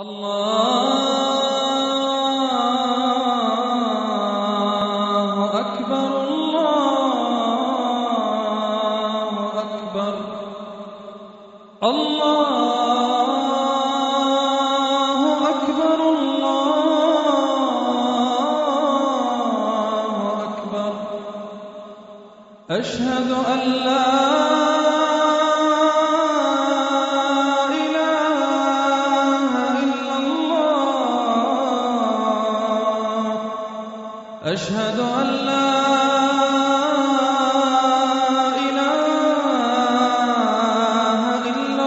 الله أكبر الله أكبر الله أكبر الله أكبر أشهد أن لا أشهد أن لا إله إلا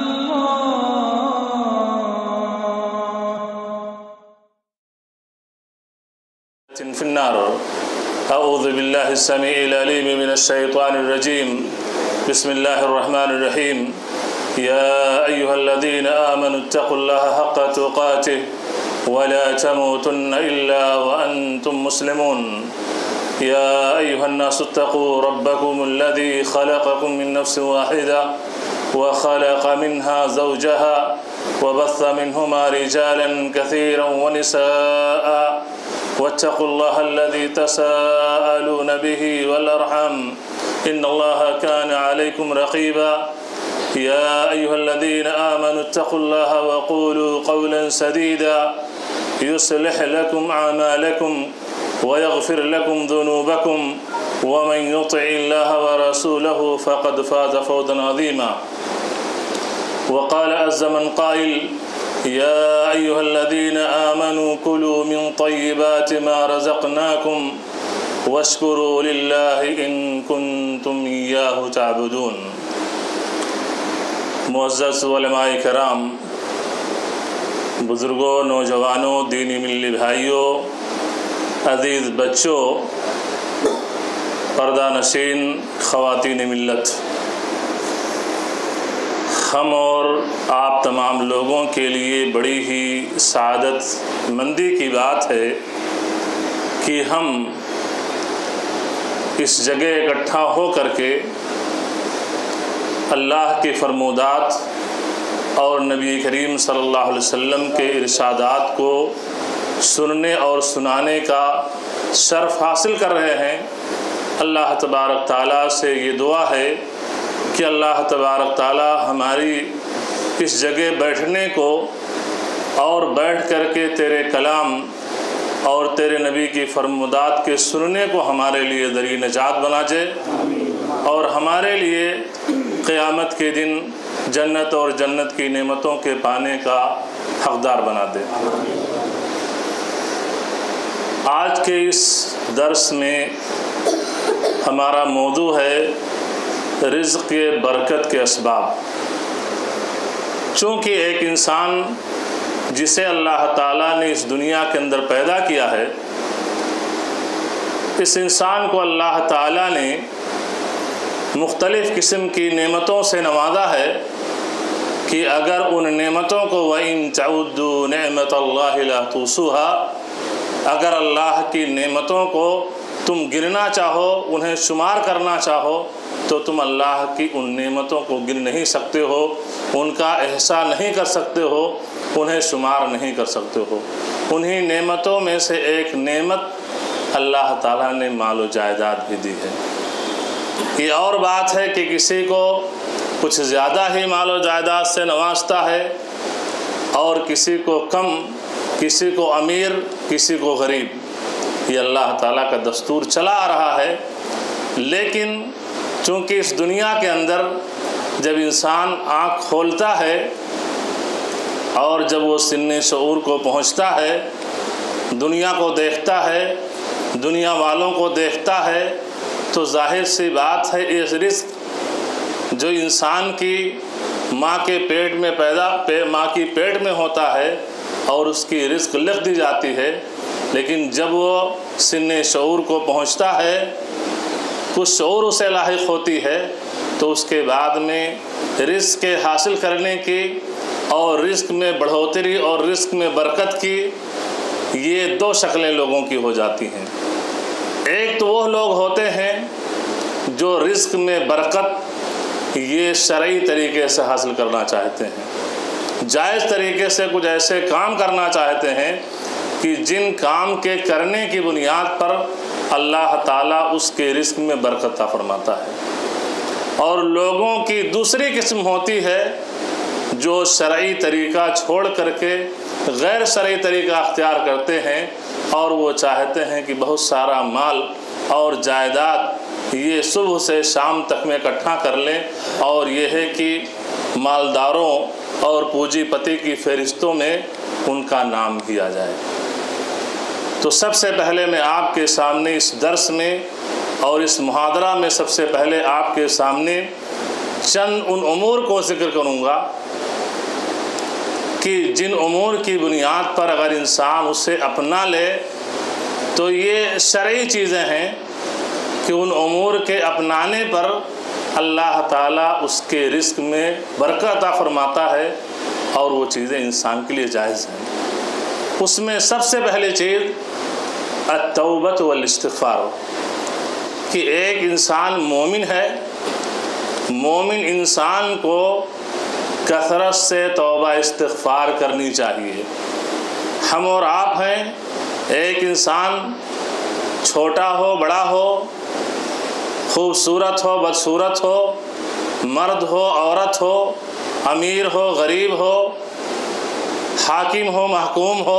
الله في النار. أعوذ بالله السميع العليم من الشيطان الرجيم. بسم الله الرحمن الرحيم. يا أيها الذين آمنوا اتقوا الله حق تقاته ولا تموتن إلا وأنتم مسلمون. يا أيها الناس اتقوا ربكم الذي خلقكم من نفس واحدة وخلق منها زوجها وبث منهما رجالا كثيرا ونساء واتقوا الله الذي تساءلون به والأرحام إن الله كان عليكم رقيبا. يا أيها الذين آمنوا اتقوا الله وقولوا قولا سديدا يصلح لكم أعمالكم ويغفر لكم ذنوبكم ومن يطع الله ورسوله فقد فاز فوزا عظيما. وقال عز من قائل يا أيها الذين آمنوا كلوا من طيبات ما رزقناكم واشكروا لله إن كنتم إياه تعبدون. معزز علماء کرام، بزرگوں، نوجوانوں، دینی ملی بھائیوں، عزیز بچوں، پردہ نشین خواتین ملت، ہم اور آپ تمام لوگوں کے لیے بڑی ہی سعادت مندی کی بات ہے کہ ہم اس جگہ اکٹھا ہو کر کے اللہ کے فرمودات اور نبی کریم صلی اللہ علیہ وسلم کے ارشادات کو سننے اور سنانے کا شرف حاصل کر رہے ہیں۔ اللہ تبارک تعالیٰ سے یہ دعا ہے کہ اللہ تبارک تعالیٰ ہماری اس جگہ بیٹھنے کو اور بیٹھ کر کے تیرے کلام اور تیرے نبی کی فرمودات کے سننے کو ہمارے لیے ذریعہ نجات بنا دے اور ہمارے لیے قیامت کے دن جنت اور جنت کی نعمتوں کے پانے کا حقدار بنا دے۔ آج کے اس درس میں ہمارا موضوع ہے رزق کے برکت کے اسباب۔ چونکہ ایک انسان جسے اللہ تعالیٰ نے اس دنیا کے اندر پیدا کیا ہے، اس انسان کو اللہ تعالیٰ نے مختلف قسم کی نعمتوں سے نوازا ہے کہ اگر ان نعمتوں کو وَإِن تَعُدُّوا نِعْمَةَ اللَّهِ لَا تُحْصُوهَا، اگر اللہ کی نعمتوں کو تم گننا چاہو، انہیں شمار کرنا چاہو، تو تم اللہ کی ان نعمتوں کو گن نہیں سکتے ہو، ان کا احصاء نہیں کر سکتے ہو، انہیں شمار نہیں کر سکتے ہو۔ انہی نعمتوں میں سے ایک نعمت اللہ تعالیٰ نے مال و جائیداد بھی دی ہے۔ یہ اور بات ہے کہ کسی کو کچھ زیادہ ہی مال و جائیداد سے نوازتا ہے اور کسی کو کم، کسی کو امیر، کسی کو غریب۔ یہ اللہ تعالیٰ کا دستور چلا آ رہا ہے، لیکن چونکہ اس دنیا کے اندر جب انسان آنکھ کھولتا ہے اور جب وہ سن شعور کو پہنچتا ہے، دنیا کو دیکھتا ہے، دنیا والوں کو دیکھتا ہے، تو ظاہر سی بات ہے اس رزق جو انسان کی ماں کی پیٹ میں ہوتا ہے اور اس کی رزق لکھ دی جاتی ہے، لیکن جب وہ سن شعور کو پہنچتا ہے، کچھ شعور اسے لاحق ہوتی ہے، تو اس کے بعد میں رزق کے حاصل کرنے کی اور رزق میں بڑھوتری اور رزق میں برکت کی یہ دو شکلیں لوگوں کی ہو جاتی ہیں۔ ایک تو وہ لوگ ہوتے ہیں جو رزق میں برکت یہ شرعی طریقے سے حاصل کرنا چاہتے ہیں، جائز طریقے سے کچھ ایسے کام کرنا چاہتے ہیں کہ جن کام کے کرنے کی بنیاد پر اللہ تعالیٰ اس کے رزق میں برکت عطا فرماتا ہے۔ اور لوگوں کی دوسری قسم ہوتی ہے جو شرعی طریقہ چھوڑ کر کے غیر شرعی طریقہ اختیار کرتے ہیں، اور وہ چاہتے ہیں کہ بہت سارا مال اور جائیداد یہ صبح سے شام تک میں اکٹھا کر لیں، اور یہ ہے کہ مالداروں اور پونجی پتی کی فہرستوں میں ان کا نام بھی آ جائے۔ تو سب سے پہلے میں آپ کے سامنے اس درس میں اور اس محاضرہ میں سب سے پہلے آپ کے سامنے چند ان امور کو ذکر کروں گا کہ جن امور کی بنیاد پر اگر انسان اسے اپنا لے تو یہ شرعی چیزیں ہیں کہ ان امور کے اپنانے پر اللہ تعالیٰ اس کے رزق میں برکت عطا فرماتا ہے، اور وہ چیزیں انسان کے لیے جائز ہیں۔ اس میں سب سے پہلی چیز التوبۃ والاستغفار، کہ ایک انسان مومن ہے، مومن انسان کو کثرت سے توبہ استغفار کرنی چاہیے۔ ہم اور آپ ہیں، ایک انسان چھوٹا ہو بڑا ہو، خوبصورت ہو بدصورت ہو، مرد ہو عورت ہو، امیر ہو غریب ہو، حاکم ہو محکوم ہو،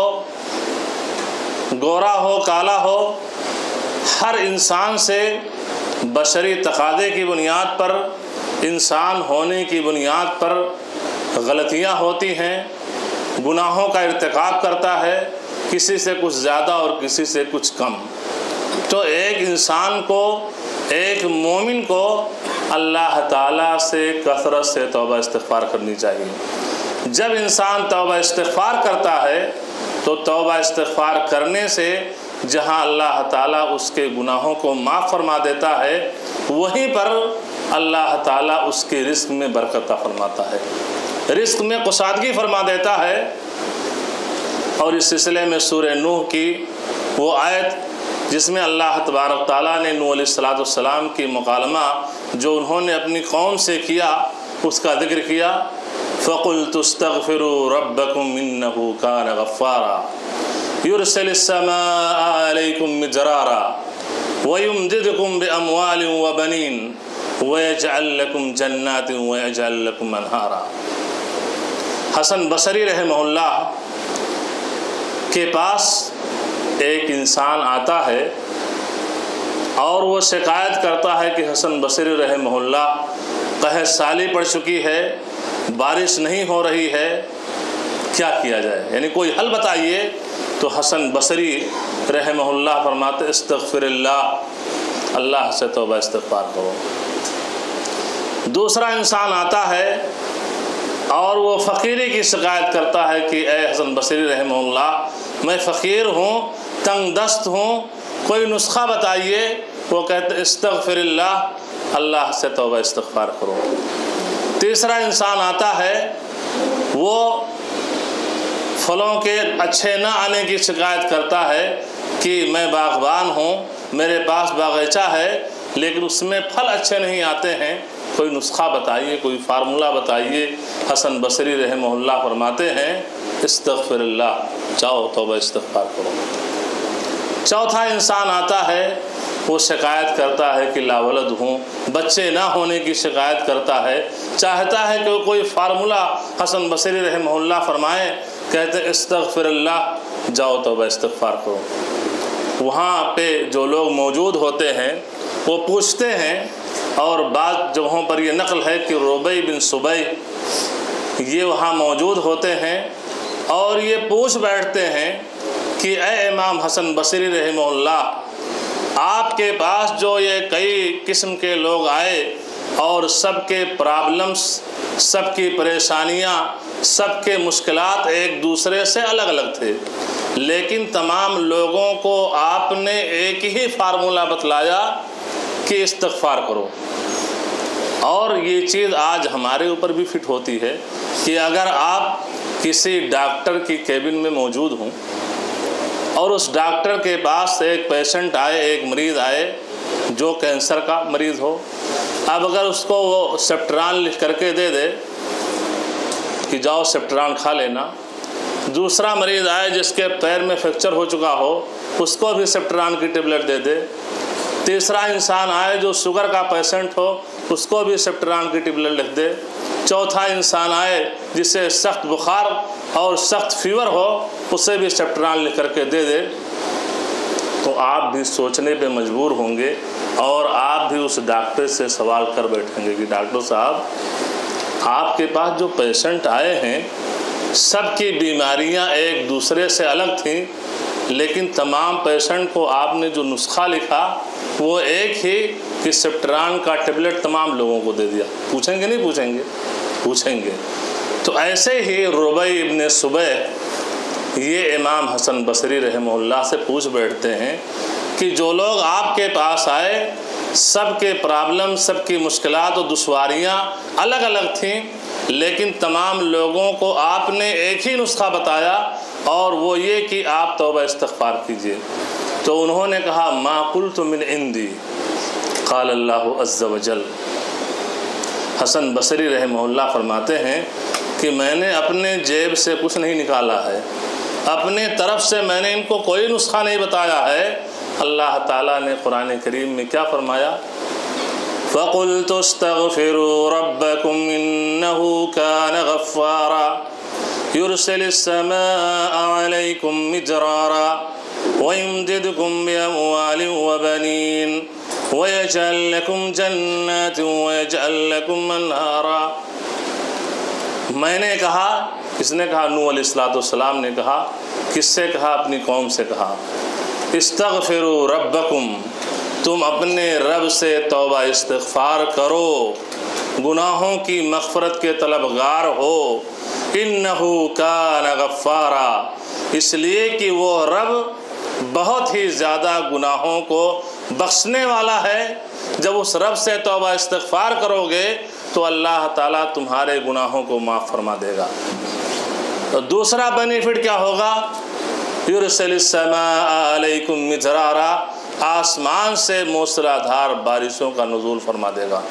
گورا ہو کالا ہو، ہر انسان سے بشری تقاضے کی بنیاد پر، انسان ہونے کی بنیاد پر غلطیاں ہوتی ہیں، گناہوں کا ارتکاب کرتا ہے، کسی سے کچھ زیادہ اور کسی سے کچھ کم۔ تو ایک انسان کو، ایک مومن کو اللہ تعالیٰ سے کثرت سے توبہ استغفار کرنی چاہیے۔ جب انسان توبہ استغفار کرتا ہے تو توبہ استغفار کرنے سے جہاں اللہ تعالیٰ اس کے گناہوں کو معاف فرما دیتا ہے، وہیں پر اللہ تعالیٰ اس کے رزق میں برکت عطا فرماتا ہے، رزق میں کشادگی فرما دیتا ہے۔ اور اس سلسلے میں سورہ نوح کی وہ آیت جس میں اللہ تبارک تعالیٰ نے نوح علیہ السلام کی مکالمہ جو انہوں نے اپنی قوم سے کیا اس کا ذکر کیا، فَقُلْتُ اسْتَغْفِرُوا رَبَّكُمْ إِنَّهُ كَانَ غَفَّارًا يُرْسِلِ السَّمَاءَ عَلَيْكُمْ مِدْرَارًا وَيُمْدِدْكُمْ بِأَمْوَالٍ وَبَنِينَ وَيَجْعَلْ لَكُمْ جَنَّاتٍ وَيَجْعَلْ لَكُمْ أَنْهَارًا۔ حسن بصری رحمہ اللہ کے پاس ایک انسان آتا ہے اور وہ شکایت کرتا ہے کہ حسن بصری رحمہ اللہ قحط سالی پڑ چکی ہے، بارش نہیں ہو رہی ہے، کیا کیا جائے، یعنی کوئی حل بتائیے۔ تو حسن بصری رحمہ اللہ فرماتے استغفر اللہ، اللہ سے توبہ استغفار کرو۔ دوسرا انسان آتا ہے اور وہ فقیری کی شکایت کرتا ہے کہ اے حسن بصری رحمہ اللہ، میں فقیر ہوں، تنگ دست ہوں، کوئی نسخہ بتائیے۔ وہ کہتے استغفر اللہ، اللہ سے توبہ استغفار کرو۔ تیسرا انسان آتا ہے، وہ پھلوں کے اچھے نہ آنے کی شکایت کرتا ہے کہ میں باغبان ہوں، میرے پاس باغیچہ ہے لیکن اس میں پھل اچھے نہیں آتے ہیں، کوئی نسخہ بتائیے، کوئی فارمولہ بتائیے۔ حسن بصری رحمہ اللہ فرماتے ہیں استغفر اللہ، جاؤ توبہ استغفار کرو۔ چوتھا انسان آتا ہے، وہ شکایت کرتا ہے کہ لاولد ہوں، بچے نہ ہونے کی شکایت کرتا ہے، چاہتا ہے کہ کوئی فارمولہ حسن بصری رحمہ اللہ فرمائے، کہتے استغفر اللہ، جاؤ توبہ استغفار کرو۔ وہاں پہ جو لوگ موجود ہوتے ہیں وہ پوچھتے ہیں، اور بعض جگہوں پر یہ نقل ہے کہ ربیع بن سبیع یہ وہاں موجود ہوتے ہیں اور یہ پوچھ بیٹھتے ہیں کہ اے امام حسن بصری رحمہ اللہ، آپ کے پاس جو یہ کئی قسم کے لوگ آئے اور سب کے پرابلمس، سب کی پریشانیاں، سب کے مشکلات ایک دوسرے سے الگ الگ تھے، لیکن تمام لوگوں کو آپ نے ایک ہی فارمولہ بتلایا کہ استغفار کرو۔ اور یہ چیز آج ہمارے اوپر بھی فٹ ہوتی ہے کہ اگر آپ کسی ڈاکٹر کی کیبن میں موجود ہوں اور اس ڈاکٹر کے پاس ایک پیشنٹ آئے، ایک مریض آئے جو کینسر کا مریض ہو، اب اگر اس کو وہ سیپٹران لکھ کر کے دے دے کہ جاؤ سیپٹران کھا لینا، دوسرا مریض آئے جس کے پیر میں فریکچر ہو چکا ہو اس کو بھی سیپٹران کی ٹیبلٹ دے دے، تیسرا انسان آئے جو شوگر کا پیشنٹ ہو اس کو بھی سیپٹران کی ٹیبلٹ لکھ دے، چوتھا انسان آئے جسے سخت بخار اور سخت فیور ہو اسے بھی سیپٹران لکھ کر کے دے دے، تو آپ بھی سوچنے پہ مجبور ہوں گے اور آپ بھی اس ڈاکٹر سے سوال کر بیٹھیں گے کہ ڈاکٹر صاحب آپ کے پاس جو پیشنٹ آئے ہیں سب کی بیماریاں ایک دوسرے سے الگ تھیں، لیکن تمام پیشنٹ کو آپ نے جو نسخہ لکھا وہ ایک ہی کہ سیپٹران کا ٹیبلٹ تمام لوگوں کو دے دیا، پوچھیں گے نہیں پوچھیں گے؟ پوچھیں گے۔ تو ایسے ہی ربیع ابن صبیح یہ امام حسن بصری رحمہ اللہ سے پوچھ بیٹھتے ہیں کہ جو لوگ آپ کے پاس آئے سب کے پرابلم، سب کی مشکلات و دشواریاں الگ الگ تھیں، لیکن تمام لوگوں کو آپ نے ایک ہی نسخہ بتایا اور وہ یہ کہ آپ توبہ استغفار کیجئے، تو انہوں نے کہا ما قلت من عندی قال اللہ عز وجل۔ حسن بصری رحمہ اللہ فرماتے ہیں کہ میں نے اپنے جیب سے کچھ نہیں نکالا ہے، اپنے طرف سے میں نے ان کو کوئی نسخہ نہیں بتایا ہے، اللہ تعالیٰ نے قرآن کریم میں کیا فرمایا؟ فَقُلْتُ اسْتَغْفِرُوا رَبَّكُمْ إِنَّهُ كَانَ غَفَّارًا يُرْسِلِ السَّمَاءَ عَلَيْكُمْ مِدْرَارًا وَيُمْدِدْكُمْ بِأَمْوَالٍ وَبَنِينَ وَيَجْعَلْ لَكُمْ جَنَّاتٍ وَيَجْعَلْ لَكُمْ أَنْهَارًا۔ میں نے کہا، کس نے کہا؟ نوح علیہ السلام نے کہا، کس سے کہا؟ اپنی قوم سے کہا، استغفروا ربکم، تم اپنے رب سے توبہ استغفار کرو، گناہوں کی مغفرت کے طلبگار ہو، انہو کان غفارا، اس لیے کہ وہ رب بہت ہی زیادہ گناہوں کو بخشنے والا ہے۔ جب اس رب سے توبہ استغفار کرو گے تو اللہ تعالیٰ تمہارے گناہوں کو معاف فرما دے گا۔ تو دوسرا بینیفٹ کیا ہوگا؟ یرسل السماء علیکم مدرارا، آسمان سے موسلا دھار بارشوں کا نزول فرما دے گا۔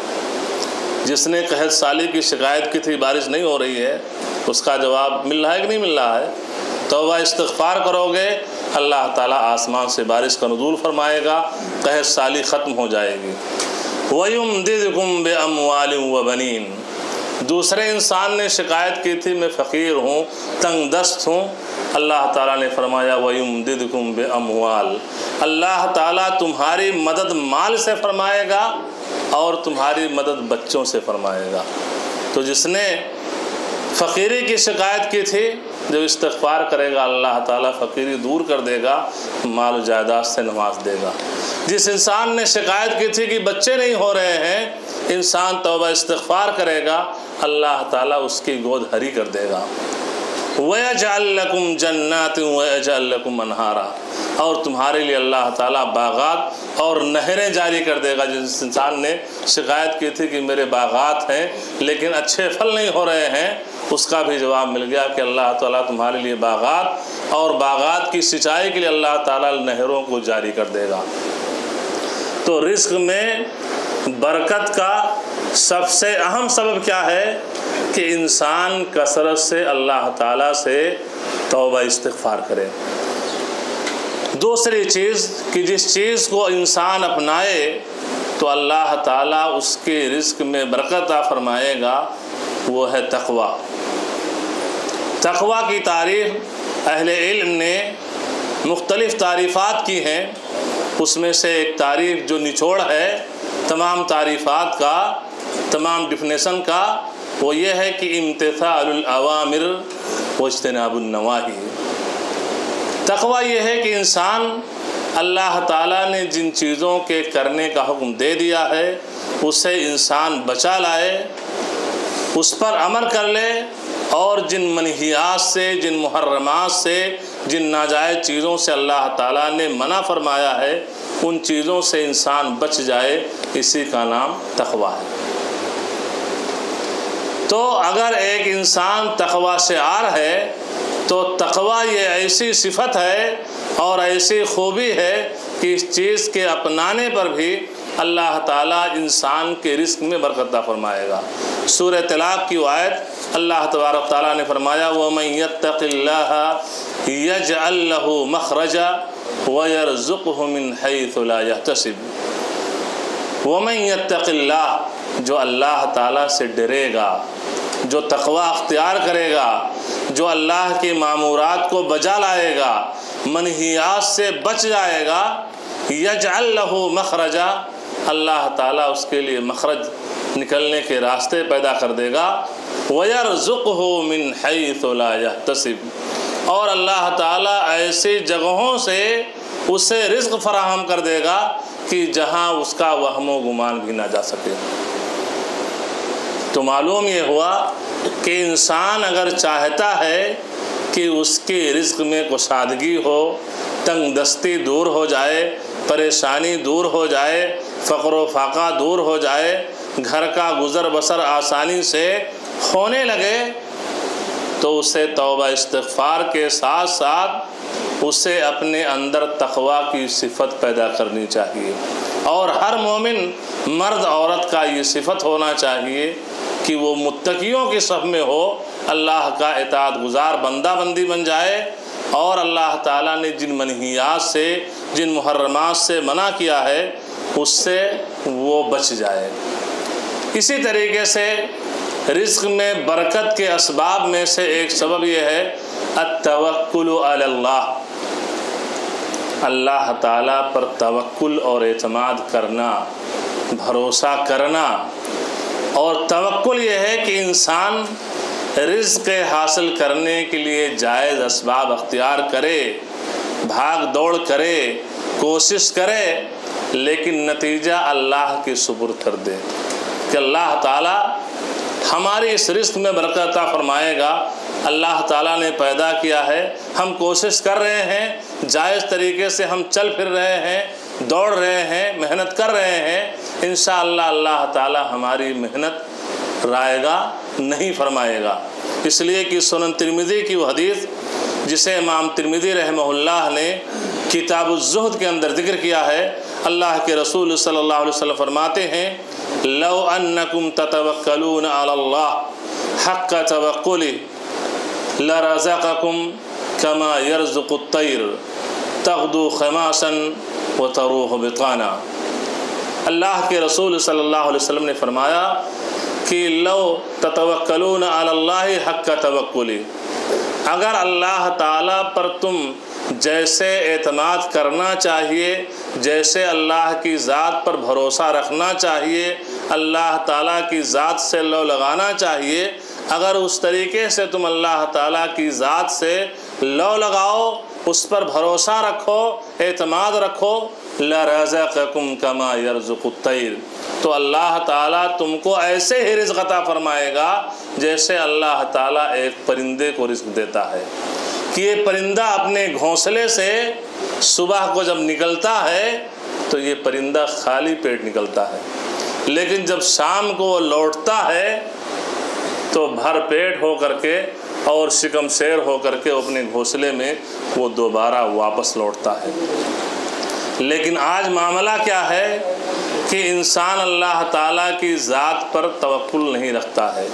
جس نے قحط سالی کی شکایت کی تھی بارش نہیں ہو رہی ہے، اس کا جواب مل رہا ہے کہ نہیں مل رہا ہے؟ توبہ استغفار کرو گے اللہ تعالیٰ آسمان سے بارش کا نزول فرمائے گا، قحط سالی ختم ہو جائے گی۔ وَيُمْدِدْكُمْ بِأَمْوَالٍ وَبَنِينَ، دوسرے انسان نے شکایت کی تھی میں فقیر ہوں، تنگ دست ہوں، اللہ تعالیٰ نے فرمایا وَيُمْدِدْكُمْ بِأَمْوَالٍ، اللہ تعالیٰ تمہاری مدد مال سے فرمائے گا اور تمہاری مدد بچوں سے فرمائے گا۔ تو جس نے فقیری کی شکایت کی تھی جب استغفار کرے گا اللہ تعالیٰ فقیری دور کر دے گا، مال و جائیداد سے نواز دے گا۔ جس انسان نے شکایت کی تھی کہ بچے نہیں ہو رہے ہیں، انسان توبہ استغفار کرے گا اللہ تعالیٰ اس کی گود ہری کر دے گا۔ وَيَجْعَلْ لَكُمْ جَنَّاتٍ وَيَجْعَلْ لَكُمْ أَنْهَارًا، اور تمہارے لیے اللہ تعالیٰ باغات اور نہریں جاری کر دے گا۔ جس انسان نے شکایت کی تھی کہ میرے باغات ہیں لیکن اچھے پھل نہیں ہو رہے ہیں، اس کا بھی جواب مل گیا کہ اللہ تعالیٰ تمہارے لیے باغات اور باغات کی سچائی کے لیے اللہ تعالیٰ نہروں کو جاری کر دے گا۔ تو رزق میں برکت کا سب سے اہم سبب کیا ہے کہ انسان کثرت سے اللہ تعالیٰ سے توبہ استغفار کرے۔ دوسری چیز کہ جس چیز کو انسان اپنائے تو اللہ تعالیٰ اس کے رزق میں برکت عطا فرمائے گا، وہ ہے تقوی۔ تقوی کی تعریف اہل علم نے مختلف تعریفات کی ہیں، اس میں سے ایک تعریف جو نچوڑ ہے تمام تعریفات کا، تمام ڈیفینیشن کا، وہ یہ ہے کہ امتثال الاوامر واجتناب النواہی۔ تقوی یہ ہے کہ انسان اللہ تعالیٰ نے جن چیزوں کے کرنے کا حکم دے دیا ہے اسے انسان بچا لائے، اس پر عمل کر لے، اور جن منہیات سے، جن محرمات سے، جن ناجائز چیزوں سے اللہ تعالیٰ نے منع فرمایا ہے ان چیزوں سے انسان بچ جائے، اسی کا نام تقوی ہے۔ تو اگر ایک انسان تقوی سے عار ہے تو تقوی یہ ایسی صفت ہے اور ایسی خوبی ہے کہ اس چیز کے اپنانے پر بھی اللہ تعالیٰ انسان کے رزق میں برکت عطا فرمائے گا۔ سورہ طلاق کی آیت اللہ تبارک تعالیٰ نے فرمایا وَمَن يَتَّقِ اللَّهَ يَجْعَل لَّهُ مَخْرَجًا وَيَرْزُقْهُ مِنْ حَيْثُ لَا يَحْتَسِبُ وَمَن يَتَّقِ اللَّهَ جو اللہ تعالیٰ سے ڈرے گا، جو تقوی اختیار کرے گا، جو اللہ کے مامورات کو بجا لائے گا، منہیات سے بچ جائے گا، یجعل لہ مخرجا اللہ تعالیٰ اس کے لیے مخرج نکلنے کے راستے پیدا کر دے گا، وَيَرْزُقْهُ مِنْ حَيْثُ لَا يَحْتَسِبُ اور اللہ تعالیٰ ایسی جگہوں سے اسے رزق فراہم کر دے گا کہ جہاں اس کا وہم و گمان بھی نہ جا سکے۔ تو معلوم یہ ہوا کہ انسان اگر چاہتا ہے کہ اس کے رزق میں کشادگی ہو، تنگ دستی دور ہو جائے، پریشانی دور ہو جائے، فقر و فاقہ دور ہو جائے، گھر کا گزر بسر آسانی سے ہونے لگے، تو اسے توبہ استغفار کے ساتھ ساتھ اسے اپنے اندر تقوی کی صفت پیدا کرنی چاہیے، اور ہر مومن مرد عورت کا یہ صفت ہونا چاہیے کہ وہ متقیوں کی صف میں ہو، اللہ کا اطاعت گزار بندہ بندی بن جائے، اور اللہ تعالیٰ نے جن منہیات سے، جن محرمات سے منع کیا ہے اس سے وہ بچ جائے۔ اسی طریقے سے رزق میں برکت کے اسباب میں سے ایک سبب یہ ہے التوکل علی اللہ، اللہ تعالیٰ پر توکل اور اعتماد کرنا، بھروسہ کرنا۔ اور توکل یہ ہے کہ انسان رزق حاصل کرنے کے لیے جائز اسباب اختیار کرے، بھاگ دوڑ کرے، کوشش کرے، لیکن نتیجہ اللہ کے سپرد کر دے کہ اللہ تعالیٰ ہماری اس رزق میں برکت عطا فرمائے گا۔ اللہ تعالیٰ نے پیدا کیا ہے، ہم کوشش کر رہے ہیں، جائز طریقے سے ہم چل پھر رہے ہیں، دوڑ رہے ہیں، محنت کر رہے ہیں، انشاءاللہ اللہ تعالیٰ ہماری محنت رائے گا نہیں فرمائے گا۔ اس لیے کہ سنن ترمذی کی وہ حدیث جسے امام ترمذی رحمہ اللہ نے کتاب الزہد کے اندر ذکر کیا ہے، اللہ کے رسول صلی اللہ علیہ وسلم فرماتے ہیں لو انکم تتوکلون علی اللہ حق توکلہ لرزقکم کما یرزق الطیر تغدو خماسا وتروح بطانا۔ اللہ کے رسول صلی اللہ علیہ وسلم نے فرمایا کہ لو تتوکلون علی اللہ حق توکلہ، اگر اللہ تعالیٰ پر تم جیسے اعتماد کرنا چاہیے، جیسے اللہ کی ذات پر بھروسہ رکھنا چاہیے، اللہ تعالیٰ کی ذات سے لو لگانا چاہیے، اگر اس طریقے سے تم اللہ تعالیٰ کی ذات سے لو لگاؤ، اس پر بھروسہ رکھو، اعتماد رکھو، لَرَزَقَكُمْ كَمَا يَرْزُقُ الطَّيْرُ تو اللہ تعالیٰ تم کو ایسے ہی رزق عطا فرمائے گا جیسے اللہ تعالیٰ ایک پرندے کو رزق دیتا ہے کہ یہ پرندہ اپنے گھونسلے سے صبح کو جب نکلتا ہے تو یہ پرندہ خالی پیٹ نکلتا ہے، لیکن جب شام کو وہ لوٹتا ہے تو بھر پیٹ ہو کر کے اور شکم شیر ہو کر کے اپنے گھونسلے میں وہ دوبارہ واپس لوٹتا ہے۔ لیکن آج معاملہ کیا ہے کہ انسان اللہ تعالیٰ کی ذات پر توکل نہیں رکھتا ہے،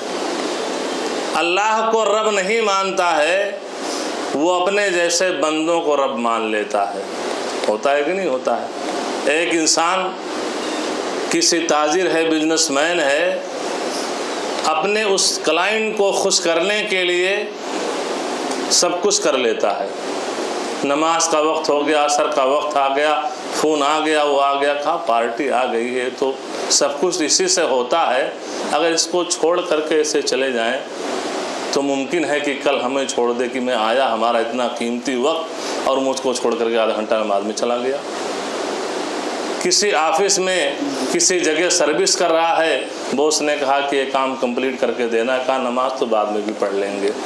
اللہ کو رب نہیں مانتا ہے، وہ اپنے جیسے بندوں کو رب مان لیتا ہے۔ ہوتا ہے کہ نہیں ہوتا ہے؟ ایک انسان کسی تاجر ہے، بزنس مین ہے، اپنے اس کلائنٹ کو خوش کرنے کے لیے سب کچھ کر لیتا ہے، نماز کا وقت ہو گیا، عصر کا وقت آ گیا، فون آ گیا، وہ آ گیا، کہا پارٹی آ گئی ہے، تو سب کچھ اسی سے ہوتا ہے۔ اگر اس کو چھوڑ کر کے اسے چلے جائیں تو ممکن ہے کہ کل ہمیں چھوڑ دے کہ میں آیا، ہمارا اتنا قیمتی وقت، اور مجھ کو چھوڑ کر کے آدھا گھنٹہ نماز میں چلا گیا۔ کسی آفس میں کسی جگہ سروس کر رہا ہے، باس نے کہا کہ یہ کام کمپلیٹ کر کے دینا، کہا نماز تو بعد میں بھی پڑھ لیں گے۔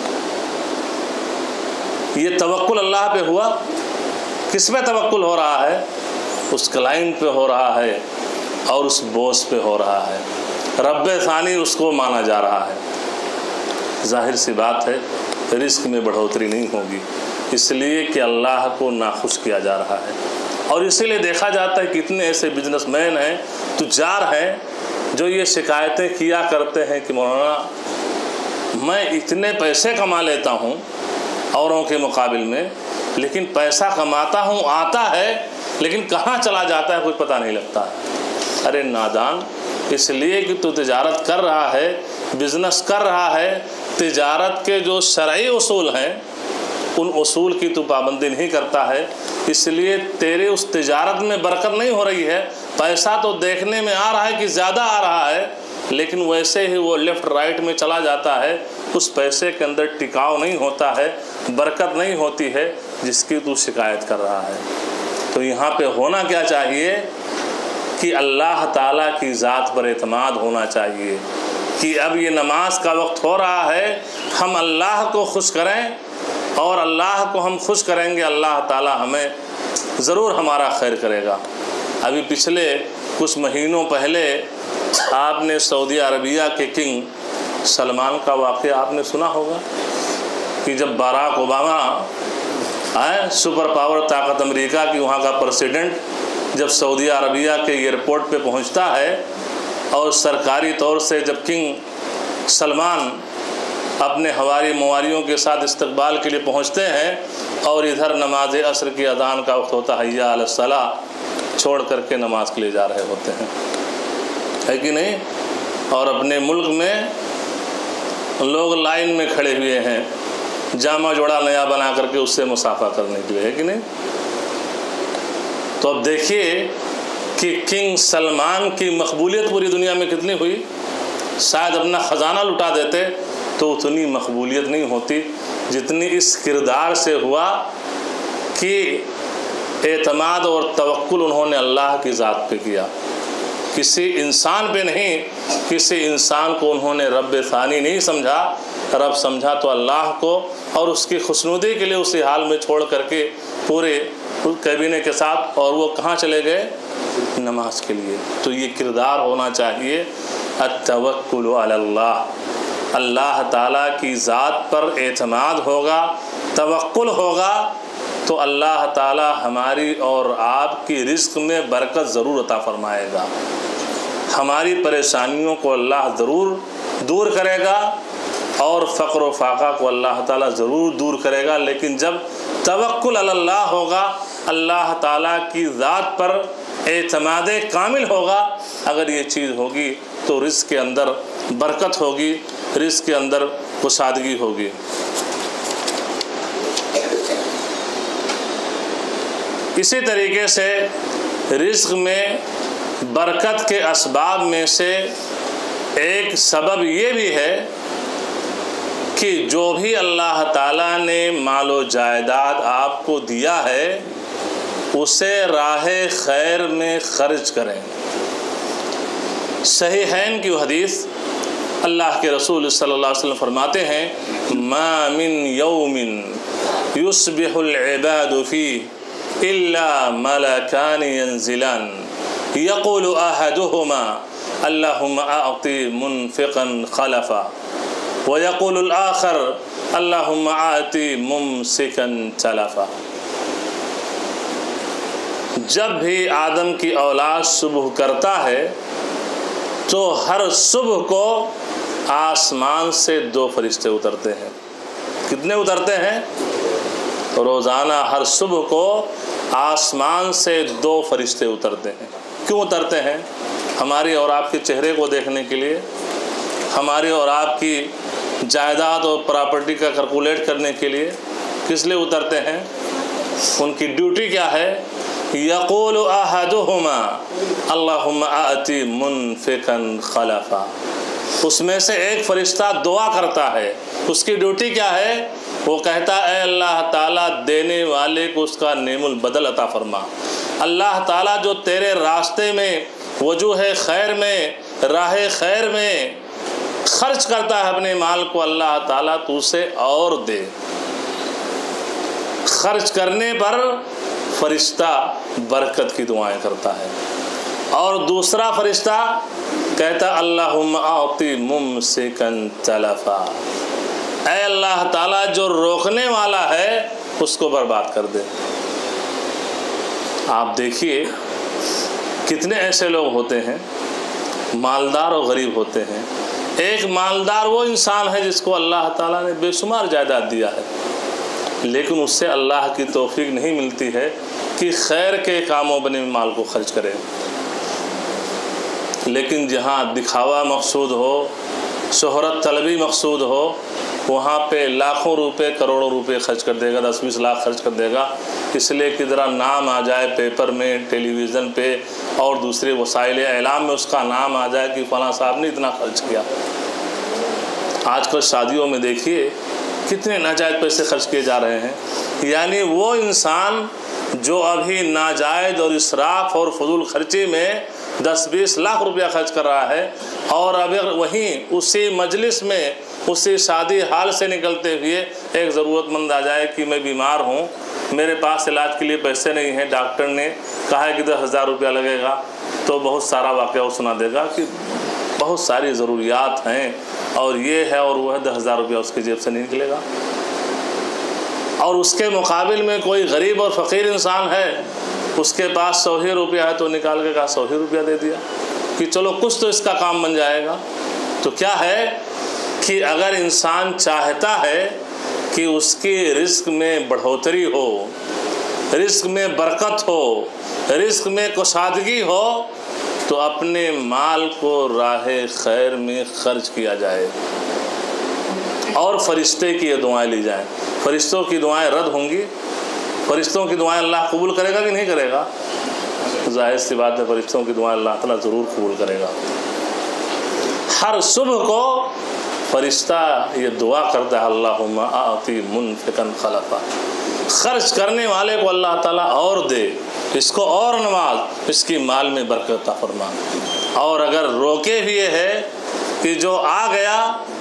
یہ توکل اللہ پہ ہوا؟ کس پہ توکل ہو رہا ہے؟ اس کلائنٹ پہ ہو رہا ہے اور اس باس پہ ہو رہا ہے، رب ثانی اس کو مانا جا رہا ہے۔ ظاہر سی بات ہے رزق میں بڑھوتری نہیں ہوگی، اس لیے کہ اللہ کو ناخوش کیا جا رہا ہے۔ اور اسی لیے دیکھا جاتا ہے کتنے ایسے بزنس مین ہیں، تجار ہیں، جو یہ شکایتیں کیا کرتے ہیں کہ مولانا میں اتنے پیسے کما لیتا ہوں اوروں کے مقابل میں، لیکن پیسہ کماتا ہوں، آتا ہے، لیکن کہاں چلا جاتا ہے کچھ پتہ نہیں لگتا۔ ارے نادان، اس لیے کہ تو تجارت کر رہا ہے، بزنس کر رہا ہے، تجارت کے جو شرعی اصول ہیں ان اصول کی تو پابندی نہیں کرتا ہے، اس لیے تیرے اس تجارت میں برکت نہیں ہو رہی ہے۔ پیسہ تو دیکھنے میں آ رہا ہے کہ زیادہ آ رہا ہے، لیکن ویسے ہی وہ لیفٹ رائٹ میں چلا جاتا ہے، اس پیسے کے اندر ٹکاؤ نہیں ہوتا ہے، برکت نہیں ہوتی ہے جس کی تو شکایت کر رہا ہے۔ تو یہاں پہ ہونا کیا چاہیے کہ اللہ تعالیٰ کی ذات پر اعتماد ہونا چاہیے کہ اب یہ نماز کا وقت ہو رہا ہے، ہم اللہ کو خوش کریں، اور اللہ کو ہم خوش کریں گے، اللہ تعالیٰ ہمیں ضرور ہمارا خیر کرے گا۔ ابھی پچھلے کچھ مہینوں پہلے آپ نے سعودی عربیہ کے کنگ سلمان کا واقعہ آپ نے سنا ہوگا کہ جب باراک اوباما آئے، سپر پاور طاقت امریکہ کی، وہاں کا پریسیڈنٹ جب سعودی عربیہ کے ایئرپورٹ پہ پہنچتا ہے اور سرکاری طور سے جب کنگ سلمان اپنے ہواری مواریوں کے ساتھ استقبال کے لیے پہنچتے ہیں اور ادھر نماز عصر کی اذان کا وقت ہوتا ہے، حی علی الصلاۃ چھوڑ کر کے نماز کے لیے جا رہے ہوتے ہیں، ہے کہ نہیں؟ اور اپنے ملک میں لوگ لائن میں کھڑے ہوئے ہیں جامع جوڑا نیا بنا کر کے اس سے مصافحہ کرنے کے لیے، ہے کہ نہیں؟ تو اب دیکھیے کہ کنگ سلمان کی مقبولیت پوری دنیا میں کتنی ہوئی۔ شاید اپنا خزانہ لٹا دیتے تو اتنی مقبولیت نہیں ہوتی جتنی اس کردار سے ہوا کہ اعتماد اور توکل انہوں نے اللہ کی ذات پہ کیا، کسی انسان پہ نہیں۔ کسی انسان کو انہوں نے رب ثانی نہیں سمجھا، رب سمجھا تو اللہ کو، اور اس کی خوشنودی کے لیے اسی حال میں چھوڑ کر کے پورے کابینہ کے ساتھ، اور وہ کہاں چلے گئے؟ نماز کے لیے۔ تو یہ کردار ہونا چاہیے، التوکل علی اللہ، اللہ تعالیٰ کی ذات پر اعتماد ہوگا، توکل ہوگا تو اللہ تعالیٰ ہماری اور آپ کی رزق میں برکت ضرور عطا فرمائے گا، ہماری پریشانیوں کو اللہ ضرور دور کرے گا، اور فقر و فاقہ کو اللہ تعالیٰ ضرور دور کرے گا۔ لیکن جب توکل علی اللہ ہوگا، اللہ تعالیٰ کی ذات پر اعتماد کامل ہوگا، اگر یہ چیز ہوگی تو رزق کے اندر برکت ہوگی، رزق کے اندر کشادگی ہوگی۔ اسی طریقے سے رزق میں برکت کے اسباب میں سے ایک سبب یہ بھی ہے کہ جو بھی اللہ تعالیٰ نے مال و جائیداد آپ کو دیا ہے اسے راہ خیر میں خرچ کریں۔ صحیحین کی حدیث، اللہ کے رسول صلی اللہ علیہ وسلم فرماتے ہیں، ما من یوم یصبح العباد فیہ الا ملکان ینزلان یقول احدہما اللہم اعطی منفقا خلفا ویقول الآخر اللہم اعطی ممسکا تلفا۔ جب بھی آدم کی اولاد صبح کرتا ہے تو ہر صبح کو آسمان سے 2 فرشتے اترتے ہیں۔ کتنے اترتے ہیں؟ روزانہ ہر صبح کو آسمان سے 2 فرشتے اترتے ہیں۔ کیوں اترتے ہیں؟ ہماری اور آپ کے چہرے کو دیکھنے کے لیے، ہماری اور آپ کی جائیداد اور پراپرٹی کا کیلکولیٹ کرنے کے لیے۔ کس لیے اترتے ہیں؟ ان کی ڈیوٹی کیا ہے؟ یقول احدہما اللہم آتی منفقا خلفا۔ اس میں سے ایک فرشتہ دعا کرتا ہے، اس کی ڈیوٹی کیا ہے؟ وہ کہتا ہے اے اللہ تعالیٰ دینے والے کو اس کا نعم البدل عطا فرما۔ اللہ تعالیٰ جو تیرے راستے میں، وجوہ خیر میں، راہ خیر میں خرچ کرتا ہے اپنے مال کو، اللہ تعالیٰ تو اسے اور دے۔ خرچ کرنے پر فرشتہ برکت کی دعائیں کرتا ہے۔ اور دوسرا فرشتہ کہتا اللہم اعطی ممسکا تلفا، اے اللہ تعالیٰ جو روکنے والا ہے اس کو برباد کر دے۔ آپ دیکھیے کتنے ایسے لوگ ہوتے ہیں، مالدار اور غریب ہوتے ہیں، ایک مالدار وہ انسان ہے جس کو اللہ تعالیٰ نے بے شمار جائیداد دیا ہے، لیکن اس سے اللہ کی توفیق نہیں ملتی ہے کہ خیر کے کاموں میں مال کو خرچ کرے۔ لیکن جہاں دکھاوا مقصود ہو، شہرت طلبی مقصود ہو، وہاں پہ لاکھوں روپے کروڑوں روپے خرچ کر دے گا، 10-20 لاکھ خرچ کر دے گا، اس لیے کہ ذرا نام آ جائے پیپر میں، ٹیلی ویژن پہ اور دوسرے وسائل اعلام میں اس کا نام آ جائے کہ فلاں صاحب نے اتنا خرچ کیا۔ آج کل شادیوں میں دیکھیے کتنے ناجائز پیسے خرچ کیے جا رہے ہیں۔ یعنی وہ انسان جو ابھی ناجائز اور اسراف اور فضول خرچی میں 10-20 لاکھ روپیہ خرچ کر رہا ہے، اور اگر وہیں اسی مجلس میں اسی شادی حال سے نکلتے ہوئے ایک ضرورت مند آ جائے کہ میں بیمار ہوں، میرے پاس علاج کے لیے پیسے نہیں ہیں، ڈاکٹر نے کہا ہے کہ 10,000 روپیہ لگے گا، تو بہت سارا واقعہ وہ سنا دے گا کہ بہت ساری ضروریات ہیں اور یہ ہے اور وہ ہے، 10,000 روپیہ اس کی جیب سے نہیں نکلے گا۔ اور اس کے مقابل میں کوئی غریب اور فقیر انسان ہے، اس کے پاس 100 ہی روپیہ ہے، تو نکال کے کہا 100 ہی روپیہ دے دیا کہ چلو کچھ تو اس کا کام بن جائے گا۔ تو کیا ہے کہ اگر انسان چاہتا ہے کہ اس کی رزق میں بڑھوتری ہو، رزق میں برکت ہو، رزق میں کشادگی ہو، تو اپنے مال کو راہ خیر میں خرچ کیا جائے اور فرشتے کی دعائیں لی جائیں۔ فرشتوں کی دعائیں رد ہوں گی؟ فرشتوں کی دعائیں اللہ قبول کرے گا کہ نہیں کرے گا؟ ظاہر سی بات ہے، فرشتوں کی دعائیں اللہ تعالیٰ ضرور قبول کرے گا۔ ہر صبح کو فرشتہ یہ دعا کرتا ہے، اللہم آتی منفقا خلفا، خرچ کرنے والے کو اللہ تعالیٰ اور دے، اس کو اور نواز، اس کی مال میں برکت عطا فرما۔ اور اگر روکے ہوئے ہے کہ جو آ گیا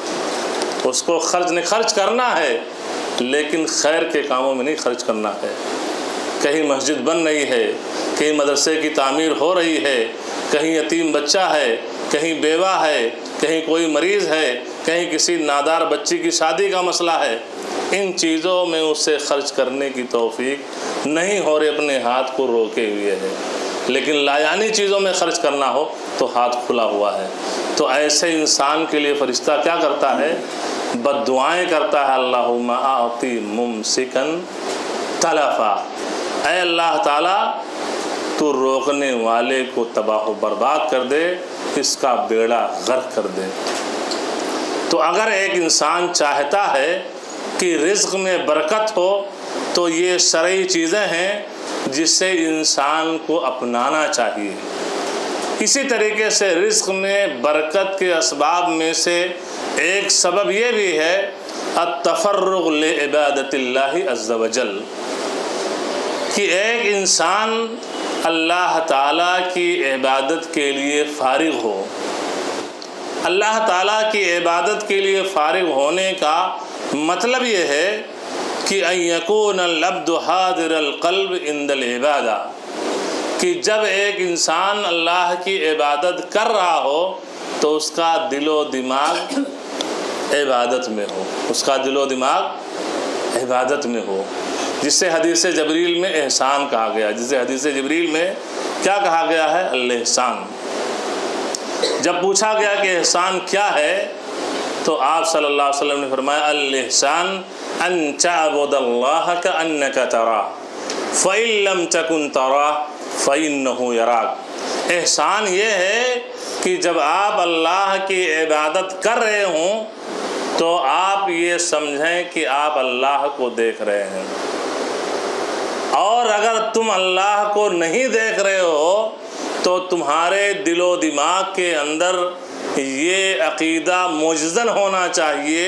اس کو خرچ کرنا ہے، لیکن خیر کے کاموں میں نہیں خرچ کرنا ہے۔ کہیں مسجد بن رہی ہے، کہیں مدرسے کی تعمیر ہو رہی ہے، کہیں یتیم بچہ ہے، کہیں بیوہ ہے، کہیں کوئی مریض ہے، کہیں کسی نادار بچی کی شادی کا مسئلہ ہے، ان چیزوں میں اسے خرچ کرنے کی توفیق نہیں ہو رہی، اپنے ہاتھ کو روکے ہوئے ہے۔ لیکن لایانی چیزوں میں خرچ کرنا ہو تو ہاتھ کھلا ہوا ہے۔ تو ایسے انسان کے لیے فرشتہ کیا کرتا ہے؟ بد دعائیں کرتا ہے، اللہم آتی ممسکن تلفا، اے اللہ تعالیٰ تو روکنے والے کو تباہ و برباد کر دے، اس کا بیڑا غرق کر دے۔ تو اگر ایک انسان چاہتا ہے کہ رزق میں برکت ہو تو یہ شرعی چیزیں ہیں جسے انسان کو اپنانا چاہیے۔ اسی طریقے سے رزق میں برکت کے اسباب میں سے ایک سبب یہ بھی ہے التفرغ لعبادت اللہ عز وجل، کہ ایک انسان اللہ تعالیٰ کی عبادت کے لیے فارغ ہو۔ اللہ تعالیٰ کی عبادت کے لیے فارغ ہونے کا مطلب یہ ہے کہ ان یکون العبد حاضر القلب عند العبادہ، کہ جب ایک انسان اللہ کی عبادت کر رہا ہو تو اس کا دل و دماغ عبادت میں ہو، اس کا دل و دماغ عبادت میں ہو، جسے حدیث جبریل میں احسان کہا گیا، جسے حدیث جبریل میں کیا کہا گیا ہے؟ الاحسان۔ جب پوچھا گیا کہ احسان کیا ہے تو آپ صلی اللہ علیہ وسلم نے فرمایا الاحسان ان تعبد اللہ کأنک تراہ فإن لم تکن تراہ فإنہ یراک۔ احسان یہ ہے کہ جب آپ اللہ کی عبادت کر رہے ہوں تو آپ یہ سمجھیں کہ آپ اللہ کو دیکھ رہے ہیں، اور اگر تم اللہ کو نہیں دیکھ رہے ہو تو تمہارے دل و دماغ کے اندر یہ عقیدہ موجزن ہونا چاہیے،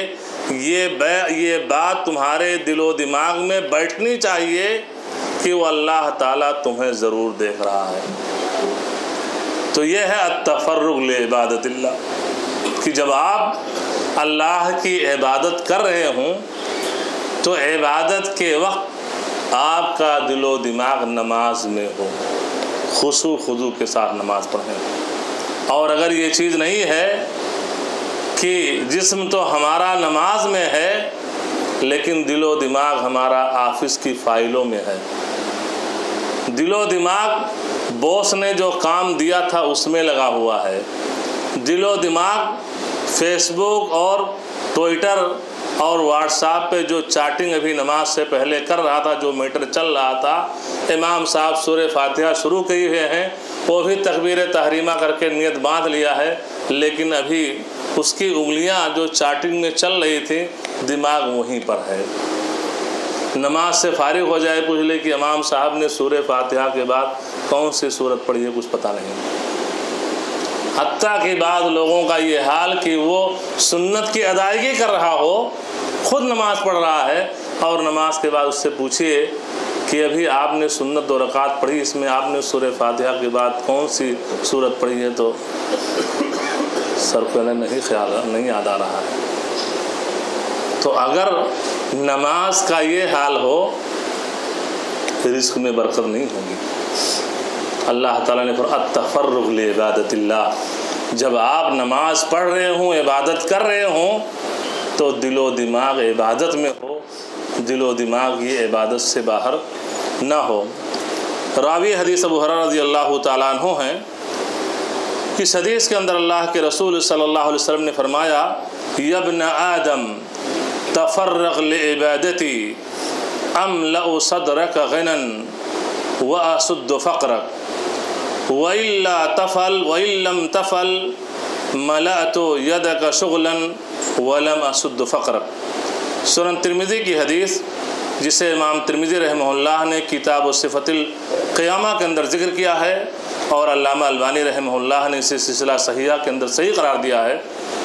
یہ بات تمہارے دل و دماغ میں بیٹھنی چاہیے کہ وہ اللہ تعالیٰ تمہیں ضرور دیکھ رہا ہے۔ تو یہ ہے التفرغ لعبادت اللہ، کہ جب آپ اللہ کی عبادت کر رہے ہوں تو عبادت کے وقت آپ کا دل و دماغ نماز میں ہو، خشوع خضوع کے ساتھ نماز پڑھیں۔ اور اگر یہ چیز نہیں ہے کہ جسم تو ہمارا نماز میں ہے لیکن دل و دماغ ہمارا آفس کی فائلوں میں ہے، دل و دماغ باس نے جو کام دیا تھا اس میں لگا ہوا ہے، دل و دماغ فیس بک اور ٹویٹر اور واٹس ایپ پہ جو چیٹنگ ابھی نماز سے پہلے کر رہا تھا، جو میٹر چل رہا تھا، امام صاحب سورہ فاتحہ شروع کیے ہوئے ہیں، وہ بھی تکبیر تحریمہ کر کے نیت باندھ لیا ہے، لیکن ابھی اس کی انگلیاں جو چیٹنگ میں چل رہی تھیں، دماغ وہیں پر ہے۔ نماز سے فارغ ہو جائے، پوچھ لے کہ امام صاحب نے سورہ فاتحہ کے بعد کون سی سورت پڑھی ہے، کچھ پتہ نہیں۔ حتیٰ کہ بعض لوگوں کا یہ حال کہ وہ سنت کی ادائیگی کر رہا ہو، خود نماز پڑھ رہا ہے، اور نماز کے بعد اس سے پوچھئے کہ ابھی آپ نے سنت 2 رکعت پڑھی، اس میں آپ نے سورہ فاتحہ کے بعد کون سی سورت پڑھی ہے، تو سر کو نہیں یاد آ رہا ہے۔ تو اگر نماز کا یہ حال ہو، رزق میں برکت نہیں ہوگی۔ اللہ تعالیٰ نے فرمایا التفرغ لعبادت اللہ، جب آپ نماز پڑھ رہے ہوں، عبادت کر رہے ہوں، تو دل و دماغ عبادت میں ہو، دل و دماغ یہ عبادت سے باہر نہ ہو۔ راوی حدیث ابو ہریرہ رضی اللہ تعالیٰ عنہ ہیں۔ اس حدیث کے اندر اللہ کے رسول صلی اللہ علیہ وسلم نے فرمایا یا ابن آدم تفرغ لعبادتی املأ صدرک غنا واسد فقرک وَإِن لَّمْ تَفْعَلْ مَلَأْتُ يَدَكَ شُغْلًا وَلَمْ أَسُدُّ فَقْرَكَ۔ سنن ترمذی کی حدیث، جسے امام ترمذی رحمہ اللہ نے کتاب صفت القیامہ کے اندر ذکر کیا ہے، اور علامہ البانی رحمہ اللہ نے اسے سلسلہ صحیحہ کے اندر صحیح قرار دیا ہے۔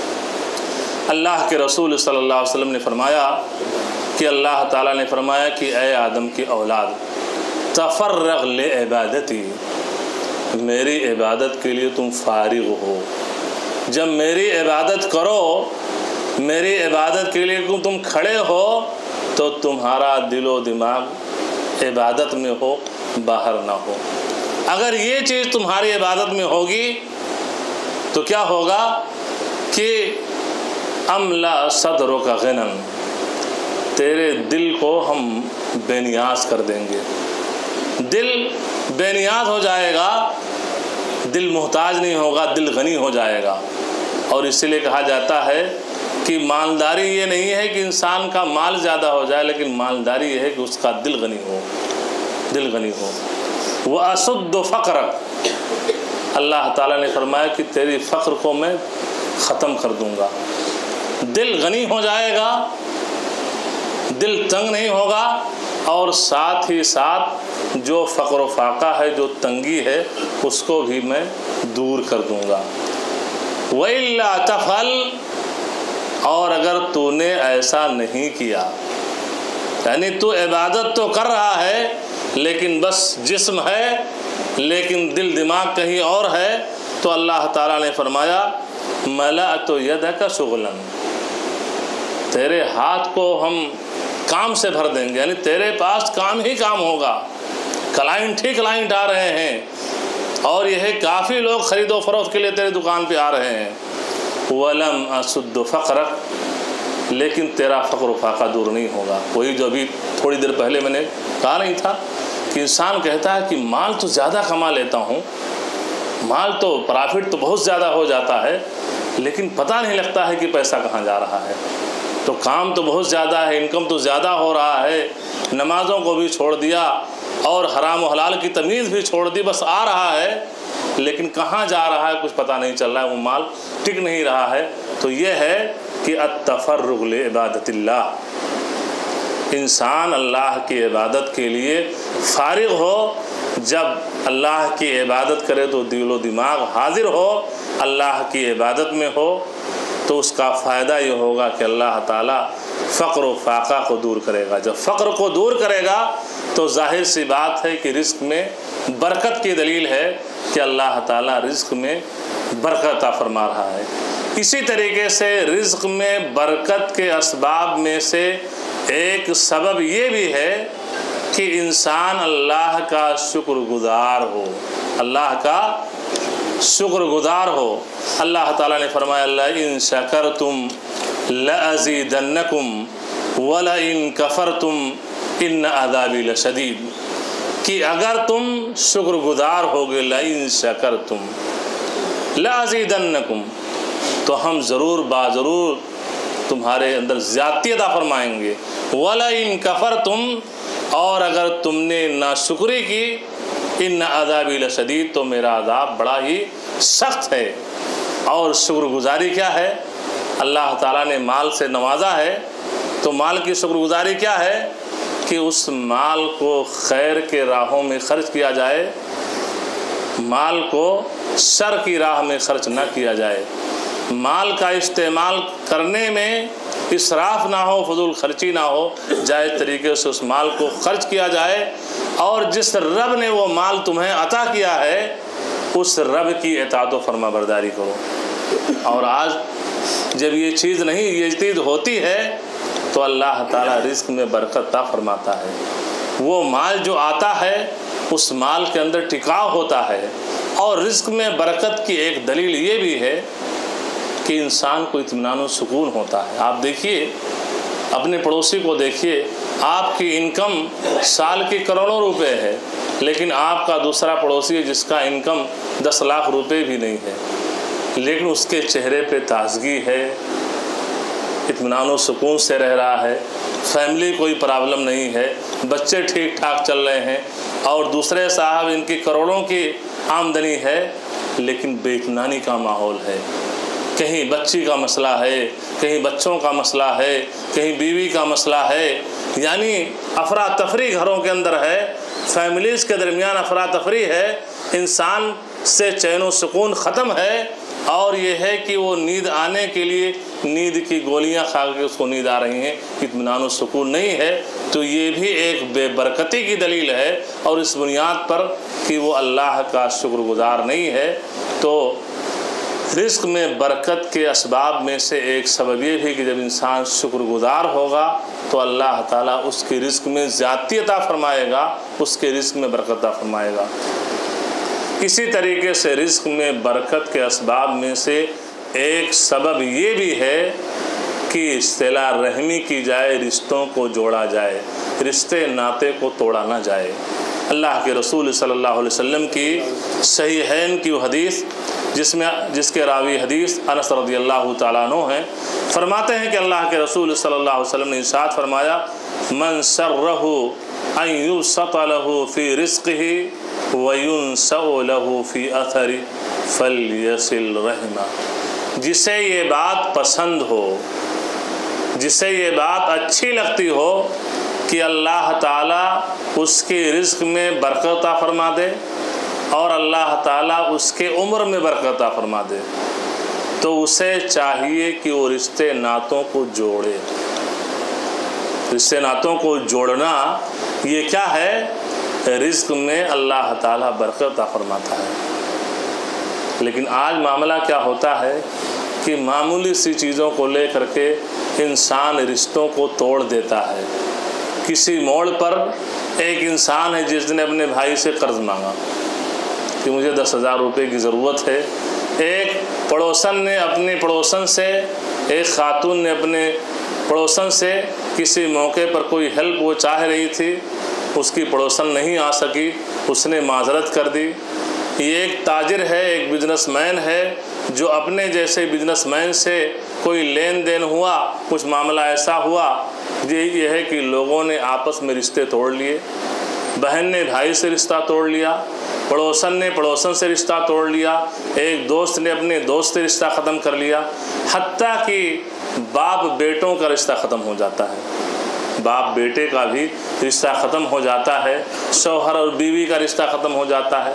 اللہ کے رسول صلی اللہ علیہ وسلم نے فرمایا کہ اللہ تعالیٰ نے فرمایا کہ اے آدم کی اولاد، تفرغ لعبادتی، میری عبادت کے لیے تم فارغ ہو۔ جب میری عبادت کرو، میری عبادت کے لیے تم کھڑے ہو، تو تمہارا دل و دماغ عبادت میں ہو، باہر نہ ہو۔ اگر یہ چیز تمہاری عبادت میں ہوگی تو کیا ہوگا کہ املا صدرک غنا، تیرے دل کو ہم بے نیاز کر دیں گے، دل بے نیاز ہو جائے گا، دل محتاج نہیں ہوگا، دل غنی ہو جائے گا۔ اور اس لیے کہا جاتا ہے کہ مالداری یہ نہیں ہے کہ انسان کا مال زیادہ ہو جائے، لیکن مالداری یہ ہے کہ اس کا دل غنی ہو، دل غنی ہو۔ وَأَسُدُّ فَقْرَكَ، اللہ تعالیٰ نے فرمایا کہ تیری فقر کو میں ختم کر دوں گا۔ دل غنی ہو جائے گا، دل تنگ نہیں ہوگا، اور ساتھ ہی ساتھ جو فقر و فاقہ ہے، جو تنگی ہے، اس کو بھی میں دور کر دوں گا۔ وَإِلَّا تَفْعَلْ، اور اگر تو نے ایسا نہیں کیا، یعنی تو عبادت تو کر رہا ہے لیکن بس جسم ہے لیکن دل دماغ کہیں اور ہے، تو اللہ تعالیٰ نے فرمایا مَلَأْتُ يَدَكَ شُغْلًا، تیرے ہاتھ کو ہم کام سے بھر دیں گے، یعنی تیرے پاس کام ہی کام ہوگا، کلائنٹ ہی کلائنٹ آ رہے ہیں، اور یہ ہے کافی لوگ خرید و فروخت کے لیے تیرے دکان پہ آ رہے ہیں۔ وَلَمْ أَسُدُّ فَقْرَكَ، لیکن تیرا فقر و فاقہ دور نہیں ہوگا۔ وہی جو ابھی تھوڑی دیر پہلے میں نے کہا نہیں تھا کہ انسان کہتا ہے کہ مال تو زیادہ کما لیتا ہوں، مال تو پرافٹ تو بہت زیادہ ہو جاتا ہے، لیکن پتہ نہیں لگتا ہے کہ پیسہ کہاں جا رہا ہے۔ تو کام تو بہت زیادہ ہے، انکم تو زیادہ ہو رہا ہے، نمازوں کو بھی چھوڑ دیا اور حرام و حلال کی تمیز بھی چھوڑ دی، بس آ رہا ہے لیکن کہاں جا رہا ہے کچھ پتہ نہیں چل رہا ہے، وہ مال ٹک نہیں رہا ہے۔ تو یہ ہے کہ التفرغ لعبادت اللہ، انسان اللہ کی عبادت کے لیے فارغ ہو، جب اللہ کی عبادت کرے تو دل و دماغ حاضر ہو، اللہ کی عبادت میں ہو، تو اس کا فائدہ یہ ہوگا کہ اللہ تعالیٰ فقر و فاقہ کو دور کرے گا۔ جب فقر کو دور کرے گا تو ظاہر سی بات ہے کہ رزق میں برکت کی دلیل ہے کہ اللہ تعالیٰ رزق میں برکت عطا فرما رہا ہے۔ اسی طریقے سے رزق میں برکت کے اسباب میں سے ایک سبب یہ بھی ہے کہ انسان اللہ کا شکر گزار ہو، اللہ کا شکر گزار ہو۔ اللہ تعالیٰ نے فرمایا لَئِن شَكَرْتُمْ لَأَزِيدَنَّكُمْ وَلَئِن كَفَرْتُمْ إِنَّ عَذَابِي لَشَدِيدٌ، کہ اگر تم شکر گزار ہوگے، لَئِن شَكَرْتُمْ لَأَزِيدَنَّكُمْ، تو ہم ضرور ضرور تمہارے اندر زیادتی عطا فرمائیں گے۔ وَلَئِن كَفَرْتُمْ، اور اگر تم نے ناشکری کی، ان عذابی لشدید، تو میرا عذاب بڑا ہی سخت ہے۔ اور شکر گزاری کیا ہے؟ اللہ تعالیٰ نے مال سے نوازا ہے، تو مال کی شکر گزاری کیا ہے کہ اس مال کو خیر کے راہوں میں خرچ کیا جائے، مال کو شر کی راہ میں خرچ نہ کیا جائے، مال کا استعمال کرنے میں اسراف نہ ہو، فضول خرچی نہ ہو، جائز طریقے سے اس مال کو خرچ کیا جائے، اور جس رب نے وہ مال تمہیں عطا کیا ہے اس رب کی اطاعت و فرما برداری کرو۔ اور آج جب یہ چیز نہیں، یہ چیز ہوتی ہے تو اللہ تعالیٰ رزق میں برکت عطا فرماتا ہے۔ وہ مال جو آتا ہے اس مال کے اندر ٹکاؤ ہوتا ہے، اور رزق میں برکت کی ایک دلیل یہ بھی ہے کہ انسان کو اطمینان و سکون ہوتا ہے۔ آپ دیکھیے اپنے پڑوسی کو دیکھیے، آپ کی انکم سال کی کروڑوں روپے ہے، لیکن آپ کا دوسرا پڑوسی ہے جس کا انکم 10 لاکھ روپے بھی نہیں ہے، لیکن اس کے چہرے پہ تازگی ہے، اطمینان و سکون سے رہ رہا ہے، فیملی کوئی پرابلم نہیں ہے، بچے ٹھیک ٹھاک چل رہے ہیں، اور دوسرے صاحب ان کی کروڑوں کی آمدنی ہے لیکن بے اطمینانی کا ماحول ہے، کہیں بچی کا مسئلہ ہے، کہیں بچوں کا مسئلہ ہے، کہیں بیوی کا مسئلہ ہے، یعنی افراتفری گھروں کے اندر ہے، فیملیز کے درمیان افراتفری ہے، انسان سے چین و سکون ختم ہے، اور یہ ہے کہ وہ نیند آنے کے لیے نیند کی گولیاں کھا کے اس کو نیند آ رہی ہیں، اطمینان و سکون نہیں ہے، تو یہ بھی ایک بے برکتی کی دلیل ہے، اور اس بنیاد پر کہ وہ اللہ کا شکر گزار نہیں ہے۔ تو رزق میں برکت کے اسباب میں سے ایک سبب یہ بھی کہ جب انسان شکر گزار ہوگا تو اللہ تعالیٰ اس کے رزق میں زیادتی عطا فرمائے گا، اس کے رزق میں برکت عطا فرمائے گا۔ اسی طریقے سے رزق میں برکت کے اسباب میں سے ایک سبب یہ بھی ہے کہ صلہ رحمی کی جائے، رشتوں کو جوڑا جائے، رشتے ناطے کو توڑا نہ جائے۔ اللہ کے رسول صلی اللہ علیہ وسلم کی صحیحین کی وہ حدیث جس کے راوی حدیث انس رضی اللہ تعالیٰ عنہ ہیں، فرماتے ہیں کہ اللہ کے رسول صلی اللہ علیہ وسلم نے ارشاد فرمایا، من سرہ ان یبسط لہ فی رزقہ وینسأ لہ فی اثرہ فلیصل رحمہ، جسے یہ بات پسند ہو، جسے یہ بات اچھی لگتی ہو کہ اللہ تعالیٰ اس کے رزق میں برکت عطا فرما دے اور اللہ تعالیٰ اس کے عمر میں برکت عطا فرما دے، تو اسے چاہیے کہ وہ رشتے ناتوں کو جوڑے۔ رشتے ناتوں کو جوڑنا یہ کیا ہے؟ رزق میں اللہ تعالیٰ برکت عطا فرماتا ہے۔ لیکن آج معاملہ کیا ہوتا ہے کہ معمولی سی چیزوں کو لے کر کے انسان رشتوں کو توڑ دیتا ہے۔ کسی موڑ پر ایک انسان ہے جس نے اپنے بھائی سے قرض مانگا کہ مجھے 10,000 روپے کی ضرورت ہے، ایک پڑوسن نے اپنی پڑوسن سے، ایک خاتون نے اپنے پڑوسن سے کسی موقع پر کوئی ہیلپ وہ چاہ رہی تھی، اس کی پڑوسن نہیں آ سکی، اس نے معذرت کر دی۔ یہ ایک تاجر ہے، ایک بزنس مین ہے، جو اپنے جیسے بزنس مین سے کوئی لین دین ہوا، کچھ معاملہ ایسا ہوا، یہ ہے کہ لوگوں نے آپس میں رشتے توڑ لیے، بہن نے بھائی سے رشتہ توڑ لیا، پڑوسن نے پڑوسن سے رشتہ توڑ لیا، ایک دوست نے اپنے دوست سے رشتہ ختم کر لیا، حتیٰ کہ باپ بیٹوں کا رشتہ ختم ہو جاتا ہے، باپ بیٹے کا بھی رشتہ ختم ہو جاتا ہے، شوہر اور بیوی کا رشتہ ختم ہو جاتا ہے،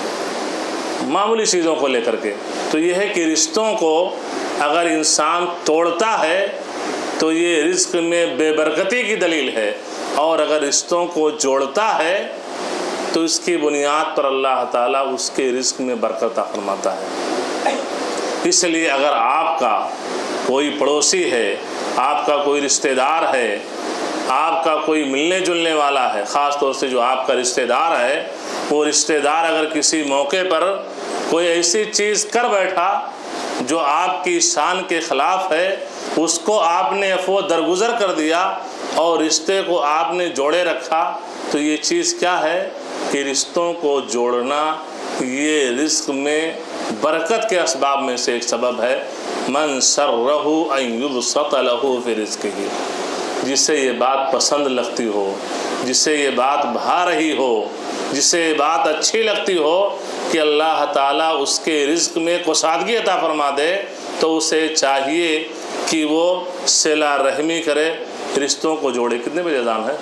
معمولی چیزوں کو لے کر کے۔ تو یہ ہے کہ رشتوں کو اگر انسان توڑتا ہے تو یہ رزق میں بے برکتی کی دلیل ہے، اور اگر رشتوں کو جوڑتا ہے تو اس کی بنیاد پر اللہ تعالیٰ اس کے رزق میں برکت عطا فرماتا ہے۔ اس لیے اگر آپ کا کوئی پڑوسی ہے، آپ کا کوئی رشتہ دار ہے، آپ کا کوئی ملنے جلنے والا ہے، خاص طور سے جو آپ کا رشتہ دار ہے، وہ رشتہ دار اگر کسی موقع پر کوئی ایسی چیز کر بیٹھا جو آپ کی شان کے خلاف ہے، اس کو آپ نے عفو درگزر کر دیا اور رشتے کو آپ نے جوڑے رکھا، تو یہ چیز کیا ہے کہ رشتوں کو جوڑنا یہ رزق میں برکت کے اسباب میں سے ایک سبب ہے۔ من سرہ ان یبسط لہ فی رزقہ، جسے یہ بات پسند لگتی ہو، جسے یہ بات بھا رہی ہو، جسے یہ بات اچھی لگتی ہو کہ اللہ تعالیٰ اس کے رزق میں کشادگی عطا فرما دے، تو اسے چاہیے کہ وہ صلہ رحمی کرے، رشتوں کو جوڑے۔ کتنے بجے اذان ہے؟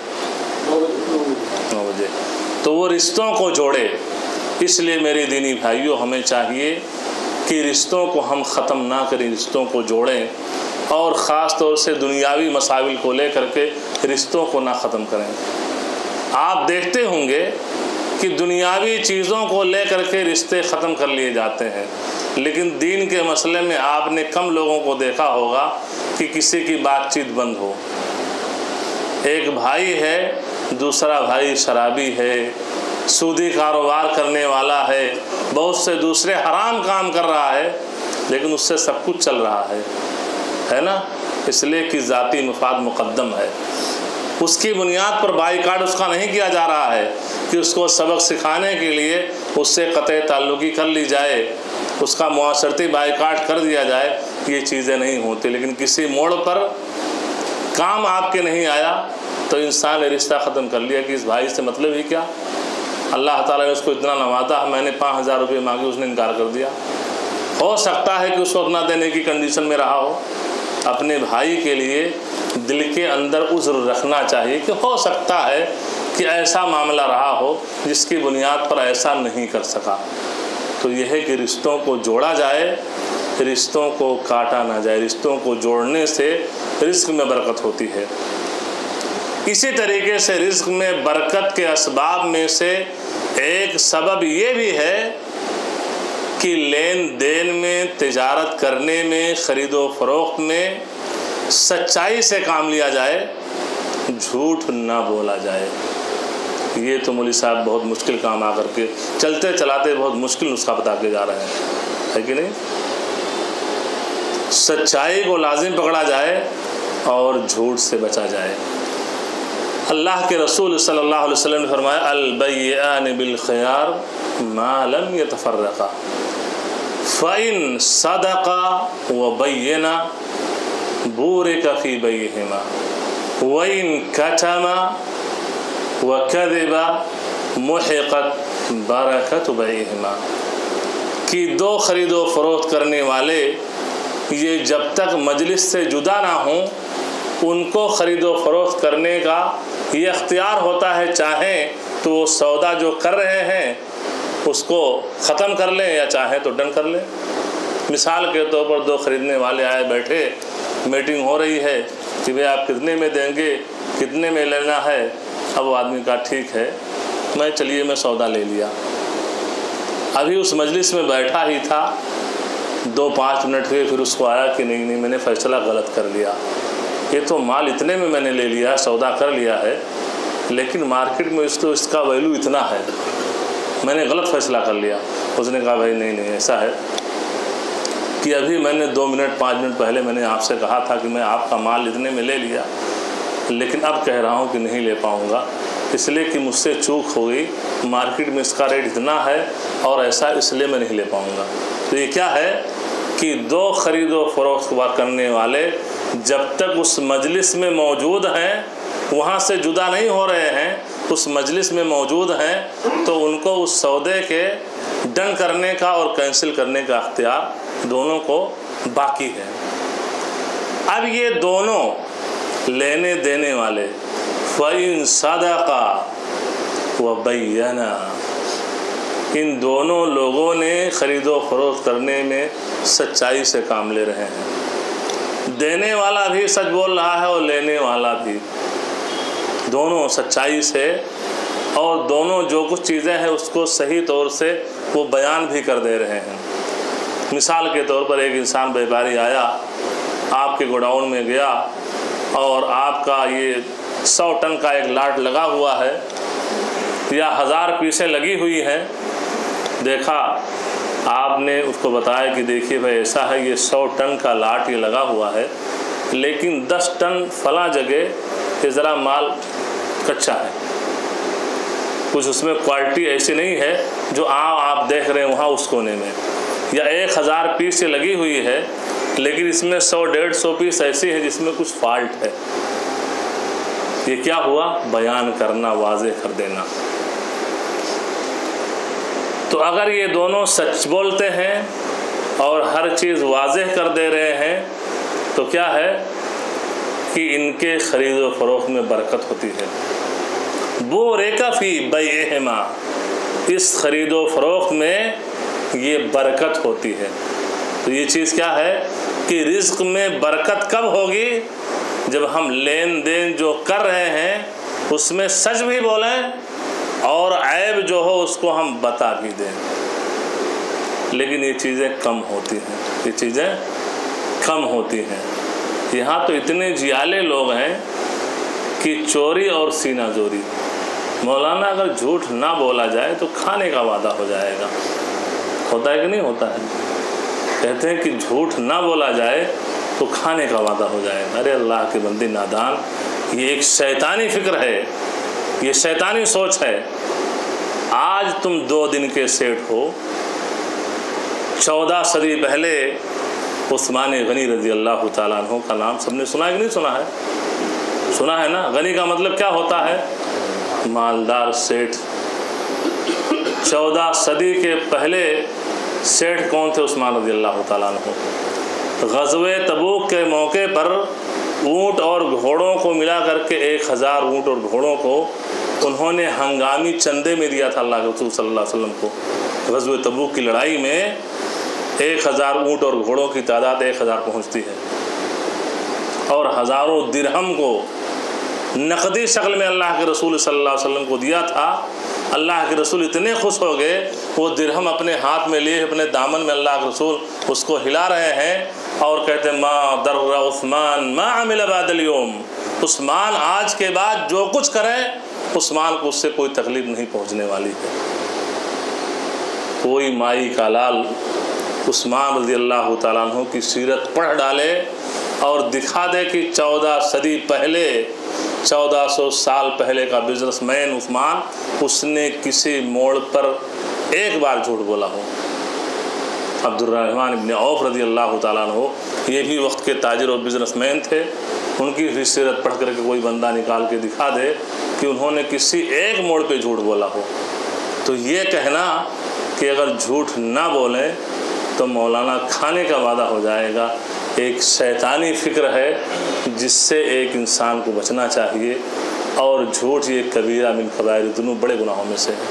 9 بجے۔ تو وہ رشتوں کو جوڑے۔ اس لیے میرے دینی بھائیوں، ہمیں چاہیے کہ رشتوں کو ہم ختم نہ کریں، رشتوں کو جوڑیں، اور خاص طور سے دنیاوی مسائل کو لے کر کے رشتوں کو نہ ختم کریں۔ آپ دیکھتے ہوں گے کہ دنیاوی چیزوں کو لے کر کے رشتے ختم کر لیے جاتے ہیں، لیکن دین کے مسئلے میں آپ نے کم لوگوں کو دیکھا ہوگا کہ کسی کی بات چیت بند ہو۔ ایک بھائی ہے، دوسرا بھائی شرابی ہے، سودی کاروبار کرنے والا ہے، بہت سے دوسرے حرام کام کر رہا ہے، لیکن اس سے سب کچھ چل رہا ہے نا؟ اس لیے کہ ذاتی مفاد مقدم ہے۔ اس کی بنیاد پر بائیکاٹ اس کا نہیں کیا جا رہا ہے کہ اس کو سبق سکھانے کے لیے اس سے قطع تعلقی کر لی جائے، اس کا معاشرتی بائیکاٹ کر دیا جائے، یہ چیزیں نہیں ہوتی۔ لیکن کسی موڑ پر کام آپ کے نہیں آیا تو انسان نے رشتہ ختم کر لیا کہ اس بھائی سے مطلب ہی کیا؟ اللہ تعالیٰ نے اس کو اتنا نوازا، میں نے 5000 روپے مانگے، اس نے انکار کر دیا۔ ہو سکتا ہے کہ اس وقت نہ دینے کی کنڈیشن میں رہا ہو۔ اپنے بھائی کے لیے دل کے اندر عذر رکھنا چاہیے کہ ہو سکتا ہے کہ ایسا معاملہ رہا ہو جس کی بنیاد پر ایسا نہیں کر سکا۔ تو یہ ہے کہ رشتوں کو جوڑا جائے، رشتوں کو کاٹا نہ جائے۔ رشتوں کو جوڑنے سے رزق میں برکت ہوتی ہے۔ اسی طریقے سے رزق میں برکت کے اسباب میں سے ایک سبب یہ بھی ہے کہ لین دین میں، تجارت کرنے میں، خرید و فروخت میں سچائی سے کام لیا جائے، جھوٹ نہ بولا جائے۔ یہ تو مولوی صاحب بہت مشکل کام آ کر کے چلتے چلاتے بہت مشکل نسخہ بتا کے جا رہے ہیں، ہے کہ نہیں؟ سچائی کو لازم پکڑا جائے اور جھوٹ سے بچا جائے۔ اللہ کے رسول صلی اللہ علیہ وسلم نے فرمایا البیعان بالخیار ما لم یتفرقا فإن صدقا وبینا بورک فی بیعہما وإن کتما وکذبا محقت برکت بیعہما، کہ دو خرید و فروخت کرنے والے یہ جب تک مجلس سے جدا نہ ہوں ان کو خرید و فروخت کرنے کا یہ اختیار ہوتا ہے، چاہیں تو وہ سودا جو کر رہے ہیں اس کو ختم کر لیں یا چاہیں تو ڈن کر لیں۔ مثال کے طور پر دو خریدنے والے آئے بیٹھے، میٹنگ ہو رہی ہے کہ بھئی آپ کتنے میں دیں گے، کتنے میں لینا ہے۔ اب وہ آدمی کہا ٹھیک ہے، چلیے میں سودا لے لیا۔ ابھی اس مجلس میں بیٹھا ہی تھا، 2-5 منٹ ہوئے، پھر اس کو آیا کہ نہیں میں نے فیصلہ غلط کر لیا، یہ تو مال اتنے میں نے لے لیا، سودا کر لیا ہے، لیکن مارکیٹ میں اس کا ویلو اتنا ہے، میں نے غلط فیصلہ کر لیا۔ اس نے کہا بھائی نہیں ایسا ہے کہ ابھی میں نے 2-5 منٹ پہلے میں نے آپ سے کہا تھا کہ میں آپ کا مال اتنے میں لے لیا، لیکن اب کہہ رہا ہوں کہ نہیں لے پاؤں گا، اس لیے کہ مجھ سے چوک ہو گئی، مارکیٹ میں اس کا ریٹ اتنا ہے اور ایسا، اس لیے میں نہیں لے پاؤں گا۔ تو یہ کیا ہے کہ دو خرید و فروخت کرنے والے جب تک اس مجلس میں موجود ہیں، وہاں سے جدا نہیں ہو رہے ہیں، اس مجلس میں موجود ہیں، تو ان کو اس سودے کے ڈن کرنے کا اور کینسل کرنے کا اختیار دونوں کو باقی ہے۔ اب یہ دونوں لینے دینے والے فَإِن صَدَقَا وَبَيَّنَا، ان دونوں لوگوں نے خرید و فروخت کرنے میں سچائی سے کام لے رہے ہیں، دینے والا بھی سچ بول رہا ہے اور لینے والا بھی، دونوں سچائی سے، اور دونوں جو کچھ چیزیں ہیں اس کو صحیح طور سے وہ بیان بھی کر دے رہے ہیں۔ مثال کے طور پر ایک انسان بیپاری آیا، آپ کے گوڈاؤن میں گیا اور آپ کا یہ 100 ٹن کا ایک لاٹ لگا ہوا ہے یا 1000 پیسیں لگی ہوئی ہیں، دیکھا، آپ نے اس کو بتایا کہ دیکھیے بھائی ایسا ہے، یہ 100 ٹن کا لاٹ یہ لگا ہوا ہے، لیکن 10 ٹن فلاں جگہ یہ ذرا مال کچا ہے، کچھ اس میں کوالٹی ایسی نہیں ہے جو آپ دیکھ رہے ہیں وہاں اس کونے میں، یا 1000 پیس سے لگی ہوئی ہے، لیکن اس میں 100-150 پیس ایسی ہے جس میں کچھ فالٹ ہے. یہ کیا ہوا؟ بیان کرنا، واضح کر دینا. تو اگر یہ دونوں سچ بولتے ہیں اور ہر چیز واضح کر دے رہے ہیں تو کیا ہے کہ ان کے خرید و فروخت میں برکت ہوتی ہے. بورک فی بیعہما، اس خرید و فروخت میں یہ برکت ہوتی ہے. تو یہ چیز کیا ہے کہ رزق میں برکت کب ہوگی؟ جب ہم لین دین جو کر رہے ہیں اس میں سچ بھی بولیں اور عیب جو ہو اس کو ہم بتا بھی دیں. لیکن یہ چیزیں کم ہوتی ہیں، یہ چیزیں کم ہوتی ہیں. یہاں تو اتنے جیالے لوگ ہیں کہ چوری اور سینہ زوری. مولانا اگر جھوٹ نہ بولا جائے تو کھانے کا وعدہ ہو جائے گا. ہوتا ہے کہ نہیں ہوتا ہے؟ کہتے ہیں کہ جھوٹ نہ بولا جائے تو کھانے کا وعدہ ہو جائے گا. ارے اللہ کے بندے نادان، یہ ایک شیطانی فکر ہے، یہ شیطانی سوچ ہے. آج تم 2 دن کے سیٹ ہو. 14 صدی پہلے عثمان غنی رضی اللہ تعالیٰ عنہ کا نام سب نے سنا ہے کہ نہیں سنا ہے؟ سنا ہے نا. غنی کا مطلب کیا ہوتا ہے؟ مالدار سیٹھ. 14 صدی کے پہلے سیٹھ کون تھے؟ عثمان رضی اللہ تعالیٰ عنہ. غزوہ تبوک کے موقع پر اونٹ اور گھوڑوں کو ملا کر کے 1000 اونٹ اور گھوڑوں کو انہوں نے ہنگامی چندے میں دیا تھا اللہ کے رسول صلی اللہ علیہ وسلم کو. غزوہ تبوک کی لڑائی میں 1000 اونٹ اور گھوڑوں کی تعداد 1000 پہنچتی ہے اور ہزاروں درہم کو نقدی شکل میں اللہ کے رسول صلی اللہ علیہ وسلم کو دیا تھا. اللہ کے رسول اتنے خوش ہو گئے، وہ درہم اپنے ہاتھ میں لیے اپنے دامن میں اللہ کے رسول اس کو ہلا رہے ہیں اور کہتے ہیں ما در عثمان ما عمل بعد اليوم. عثمان آج کے بعد جو کچھ کرے عثمان کو اس سے کوئی تکلیف نہیں پہنچنے والی ہے. کوئی مائی کا لال عثمان رضی اللہ تعالیٰ عنہ کی سیرت پڑھ ڈالے اور دکھا دے کہ 14 صدی پہلے، 1400 سال پہلے کا بزنس مین عثمان، اس نے کسی موڑ پر ایک بار جھوٹ بولا ہو. عبدالرحمن ابن عوف رضی اللہ تعالیٰ عنہ یہ بھی وقت کے تاجر اور بزنس مین تھے. ان کی بھی سیرت پڑھ کر کے کوئی بندہ نکال کے دکھا دے کہ انہوں نے کسی ایک موڑ پہ جھوٹ بولا ہو. تو یہ کہنا کہ اگر جھوٹ نہ بولیں تو مولانا کھانے کا وعدہ ہو جائے گا، ایک شیطانی فکر ہے جس سے ایک انسان کو بچنا چاہیے. اور جھوٹ یہ کبیرہ من کبائر الذنوب، بڑے گناہوں میں سے ہے.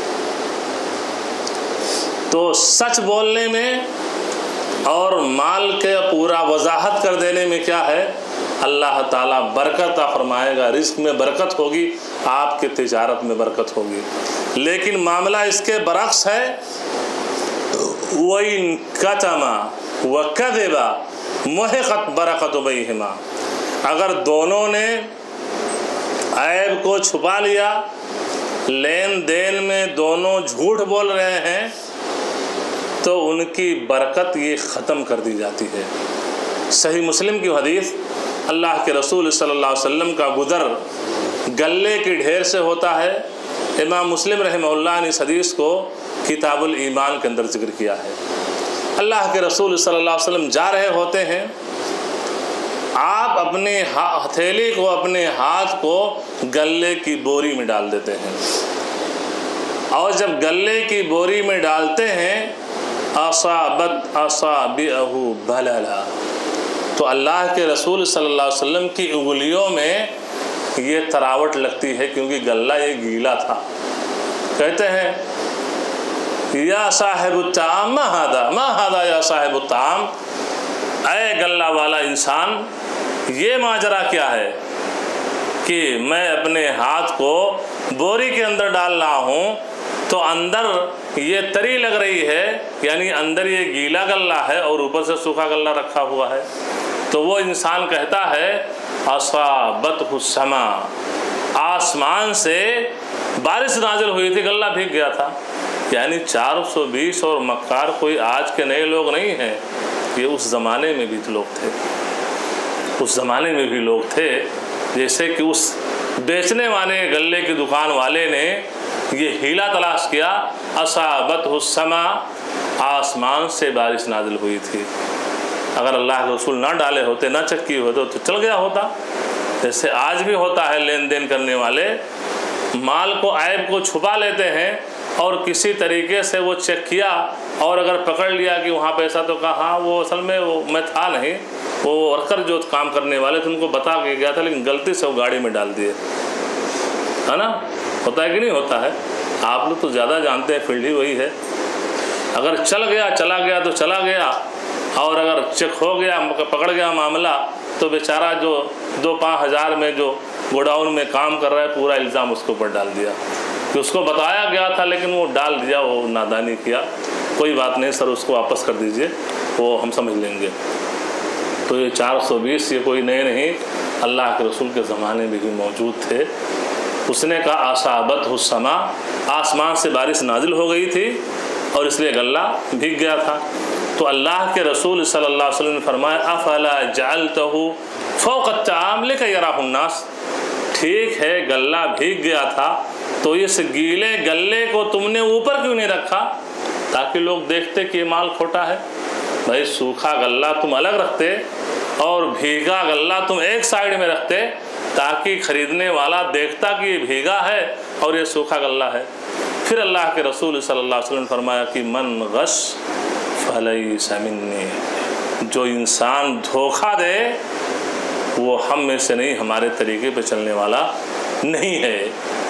تو سچ بولنے میں اور مال کے پورا وضاحت کر دینے میں کیا ہے؟ اللہ تعالیٰ برکت عطا فرمائے گا، رزق میں برکت ہوگی، آپ کے تجارت میں برکت ہوگی. لیکن معاملہ اس کے برعکس ہے. وَإِن كَتَمَ وَكَذِبَ مُحِقَتْ بَرَكَتُ بَيْنِهِمَا، اگر دونوں نے عیب کو چھپا لیا، لین دین میں دونوں جھوٹ بول رہے ہیں، تو ان کی برکت یہ ختم کر دی جاتی ہے. صحیح مسلم کی حدیث، اللہ کے رسول صلی اللہ علیہ وسلم کا گزر گلے کی ڈھیر سے ہوتا ہے. امام مسلم رحمہ اللہ نے اس حدیث کو کتاب الایمان کے اندر ذکر کیا ہے. اللہ کے رسول صلی اللہ علیہ وسلم جا رہے ہوتے ہیں، آپ اپنے ہتھیلی کو، اپنے ہاتھ کو گلے کی بوری میں ڈال دیتے ہیں، اور جب گلے کی بوری میں ڈالتے ہیں اصابت اصابعہ بللا، تو اللہ کے رسول صلی اللہ علیہ وسلم کی انگلیوں میں یہ تراوٹ لگتی ہے کیونکہ گلہ یہ گیلا تھا. کہتے ہیں یا صاحب الطعام ما هذا یا صاحب الطعام، اے گلہ والا انسان یہ ماجرا کیا ہے کہ میں اپنے ہاتھ کو بوری کے اندر ڈال رہا ہوں تو اندر یہ تری لگ رہی ہے، یعنی اندر یہ گیلا گلہ ہے اور اوپر سے سوکھا گلہ رکھا ہوا ہے. تو وہ انسان کہتا ہے اصابتہ السماء، آسمان سے بارش نازل ہوئی تھی، گلہ بھیگ گیا تھا. یعنی 420 اور مکار کوئی آج کے نئے لوگ نہیں ہیں، یہ اس زمانے میں بھی لوگ تھے. اس زمانے میں بھی لوگ تھے. جیسے کہ اس بیچنے والے گلے کی دکان والے نے یہ ہیلا تلاش کیا، اصابتہ السماء، آسمان سے بارش نازل ہوئی تھی. اگر اللہ کے رسول نہ ڈالے ہوتے، نہ چیک کیے ہوتے تو چل گیا ہوتا۔ جیسے آج بھی ہوتا ہے، لین دین کرنے والے مال کو، عیب کو چھپا لیتے ہیں اور کسی طریقے سے وہ چیک کیا اور اگر پکڑ لیا کہ وہاں پیسہ، تو کہا ہاں وہ اصل میں وہ میں تھا نہیں، وہ ورکر جو کام کرنے والے تھے ان کو بتا کے گیا تھا، لیکن غلطی سے وہ گاڑی میں ڈال دیے، ہے نا؟ ہوتا ہے کہ نہیں ہوتا ہے؟ آپ لوگ تو زیادہ جانتے ہیں، فیلڈ ہی وہی ہے۔ اگر چلا گیا تو چلا گیا، اور اگر چیک ہو گیا، پکڑ گیا معاملہ، تو بیچارہ جو 2-5 ہزار میں جو گوڈاؤن میں کام کر رہا ہے، پورا الزام اس کے اوپر ڈال دیا کہ اس کو بتایا گیا تھا لیکن وہ ڈال دیا، وہ نادانی کیا۔ کوئی بات نہیں سر، اس کو واپس کر دیجئے، وہ ہم سمجھ لیں گے۔ تو یہ 420 یہ کوئی نئے نہیں، اللہ کے رسول کے زمانے میں بھی موجود تھے۔ اس نے کہا اصابت السما، آسمان سے بارش نازل ہو گئی تھی اور اس لیے غلہ بھیگ گیا تھا۔ تو اللہ کے رسول صلی اللہ علیہ وسلم نے فرمایا افلا جعلتہ فوق الطعام لکی یراہ الناس، ٹھیک ہے غلہ بھیگ گیا تھا تو اس گیلے غلے کو تم نے اوپر کیوں نہیں رکھا تاکہ لوگ دیکھتے کہ یہ مال کھوٹا ہے؟ بھائی سوکھا غلہ تم الگ رکھتے اور بھیگا غلہ تم ایک سائیڈ میں رکھتے تاکہ خریدنے والا دیکھتا کہ یہ بھیگا ہے اور یہ سوکھا غلہ ہے۔ پھر اللہ کے رسول صلی اللہ علیہ وسلم نے فرمایا کہ من غش فلیس منی، جو انسان دھوکہ دے وہ ہم میں سے نہیں، ہمارے طریقے پہ چلنے والا نہیں ہے۔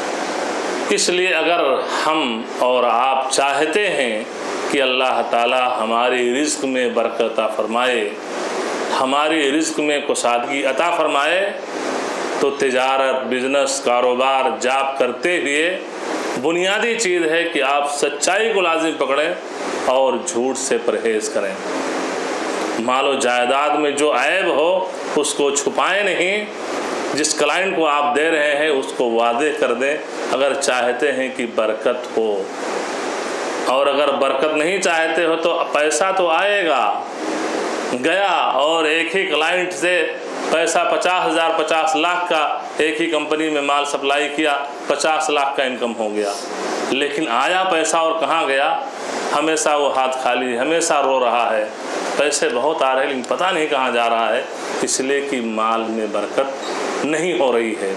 اس لیے اگر ہم اور آپ چاہتے ہیں کہ اللہ تعالی ہماری رزق میں برکت عطا فرمائے، ہماری رزق میں کشادگی عطا فرمائے، تو تجارت، بزنس، کاروبار، جاب کرتے ہوئے بنیادی چیز ہے کہ آپ سچائی کو لازم پکڑیں اور جھوٹ سے پرہیز کریں۔ مال و جائیداد میں جو عیب ہو اس کو چھپائیں نہیں، جس کلائنٹ کو آپ دے رہے ہیں اس کو واضح کر دیں اگر چاہتے ہیں کہ برکت ہو، اور اگر برکت نہیں چاہتے ہو تو پیسہ تو آئے گا، گیا اور ایک ہی کلائنٹ سے پیسہ 50,000 50 لاکھ کا ایک ہی کمپنی میں مال سپلائی کیا، 50 لاکھ کا انکم ہو گیا، لیکن آیا پیسہ اور کہاں گیا؟ ہمیشہ وہ ہاتھ خالی، ہمیشہ رو رہا ہے، پیسے بہت آ رہے ہیں لیکن پتہ نہیں کہاں جا رہا ہے، اس لیے کہ مال میں برکت نہیں ہو رہی ہے۔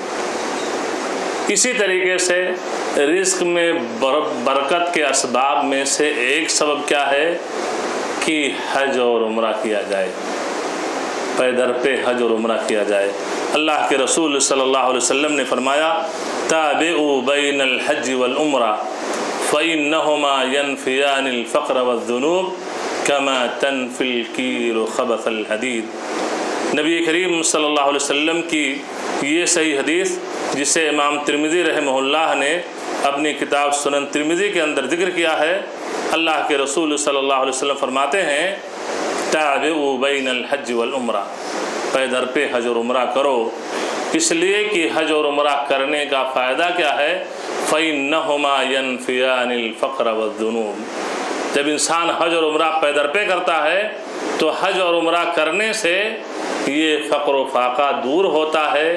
اسی طریقے سے رزق میں برکت کے اسباب میں سے ایک سبب کیا ہے کہ حج اور عمرہ کیا جائے، پے در پہ حج اور عمرہ کیا جائے۔ اللہ کے رسول صلی اللہ علیہ وسلم نے فرمایا تابعوا بین الحج والعمرہ فإنهما ينفيان الفقر والذنوب كما تنفي الكير خبث الحديد۔ نبی کریم صلی اللہ علیہ وسلم کی یہ صحیح حدیث جسے امام ترمذی رحمہ اللہ نے اپنی کتاب سنن ترمذی کے اندر ذکر کیا ہے، اللہ کے رسول صلی اللہ علیہ وسلم فرماتے ہیں تابعوا بین الحج والعمرہ، پے در پہ حج اور عمرہ کرو، اس لیے کہ حج اور عمرہ کرنے کا فائدہ کیا ہے؟ فإنهما ينفيان الفقر والذنوب۔ جب انسان حج اور عمرہ پے در پہ کرتا ہے تو حج اور عمرہ کرنے سے یہ فقر و فاقہ دور ہوتا ہے،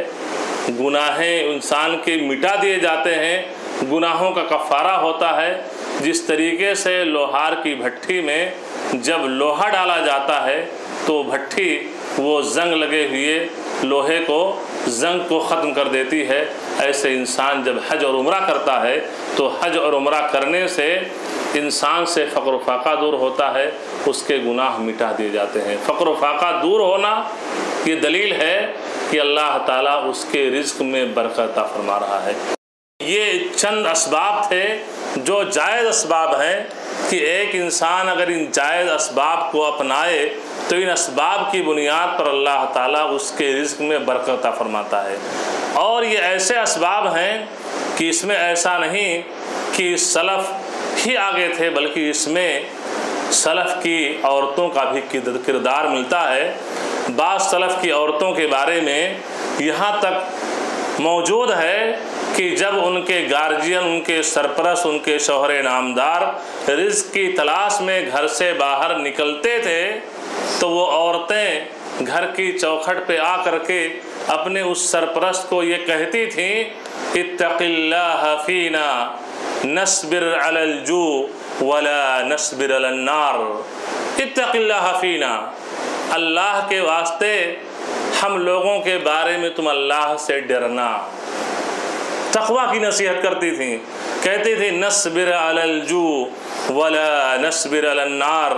گناہیں انسان کے مٹا دیے جاتے ہیں، گناہوں کا کفارہ ہوتا ہے۔ جس طریقے سے لوہار کی بھٹی میں جب لوہا ڈالا جاتا ہے تو بھٹی وہ زنگ لگے ہوئے لوہے کو، زنگ کو ختم کر دیتی ہے، ایسے انسان جب حج اور عمرہ کرتا ہے تو حج اور عمرہ کرنے سے انسان سے فقر و فاقہ دور ہوتا ہے، اس کے گناہ مٹا دیے جاتے ہیں۔ فقر و فاقہ دور ہونا یہ دلیل ہے کہ اللہ تعالیٰ اس کے رزق میں برکت عطا فرما رہا ہے۔ یہ چند اسباب تھے جو جائز اسباب ہیں کہ ایک انسان اگر ان جائز اسباب کو اپنائے تو ان اسباب کی بنیاد پر اللہ تعالیٰ اس کے رزق میں برکت عطا فرماتا ہے۔ اور یہ ایسے اسباب ہیں کہ اس میں ایسا نہیں کہ سلف ہی آگے تھے، بلکہ اس میں سلف کی عورتوں کا بھی کردار ملتا ہے۔ بعض سلف کی عورتوں کے بارے میں یہاں تک موجود ہے کہ جب ان کے گارجین، ان کے سرپرست، ان کے شوہر نامدار رزق کی تلاش میں گھر سے باہر نکلتے تھے تو وہ عورتیں گھر کی چوکھٹ پہ آ کر کے اپنے اس سرپرست کو یہ کہتی تھیں اتق اللہ فینا نصبر علی الجوع ولا نصبر علی النار۔ اتق اللہ فینا، اللہ کے واسطے ہم لوگوں کے بارے میں تم اللہ سے ڈرنا۔ تقوی کی نصیحت کرتی تھیں، کہتی تھی نصبر علی الجوع ولا نصبر علی النار،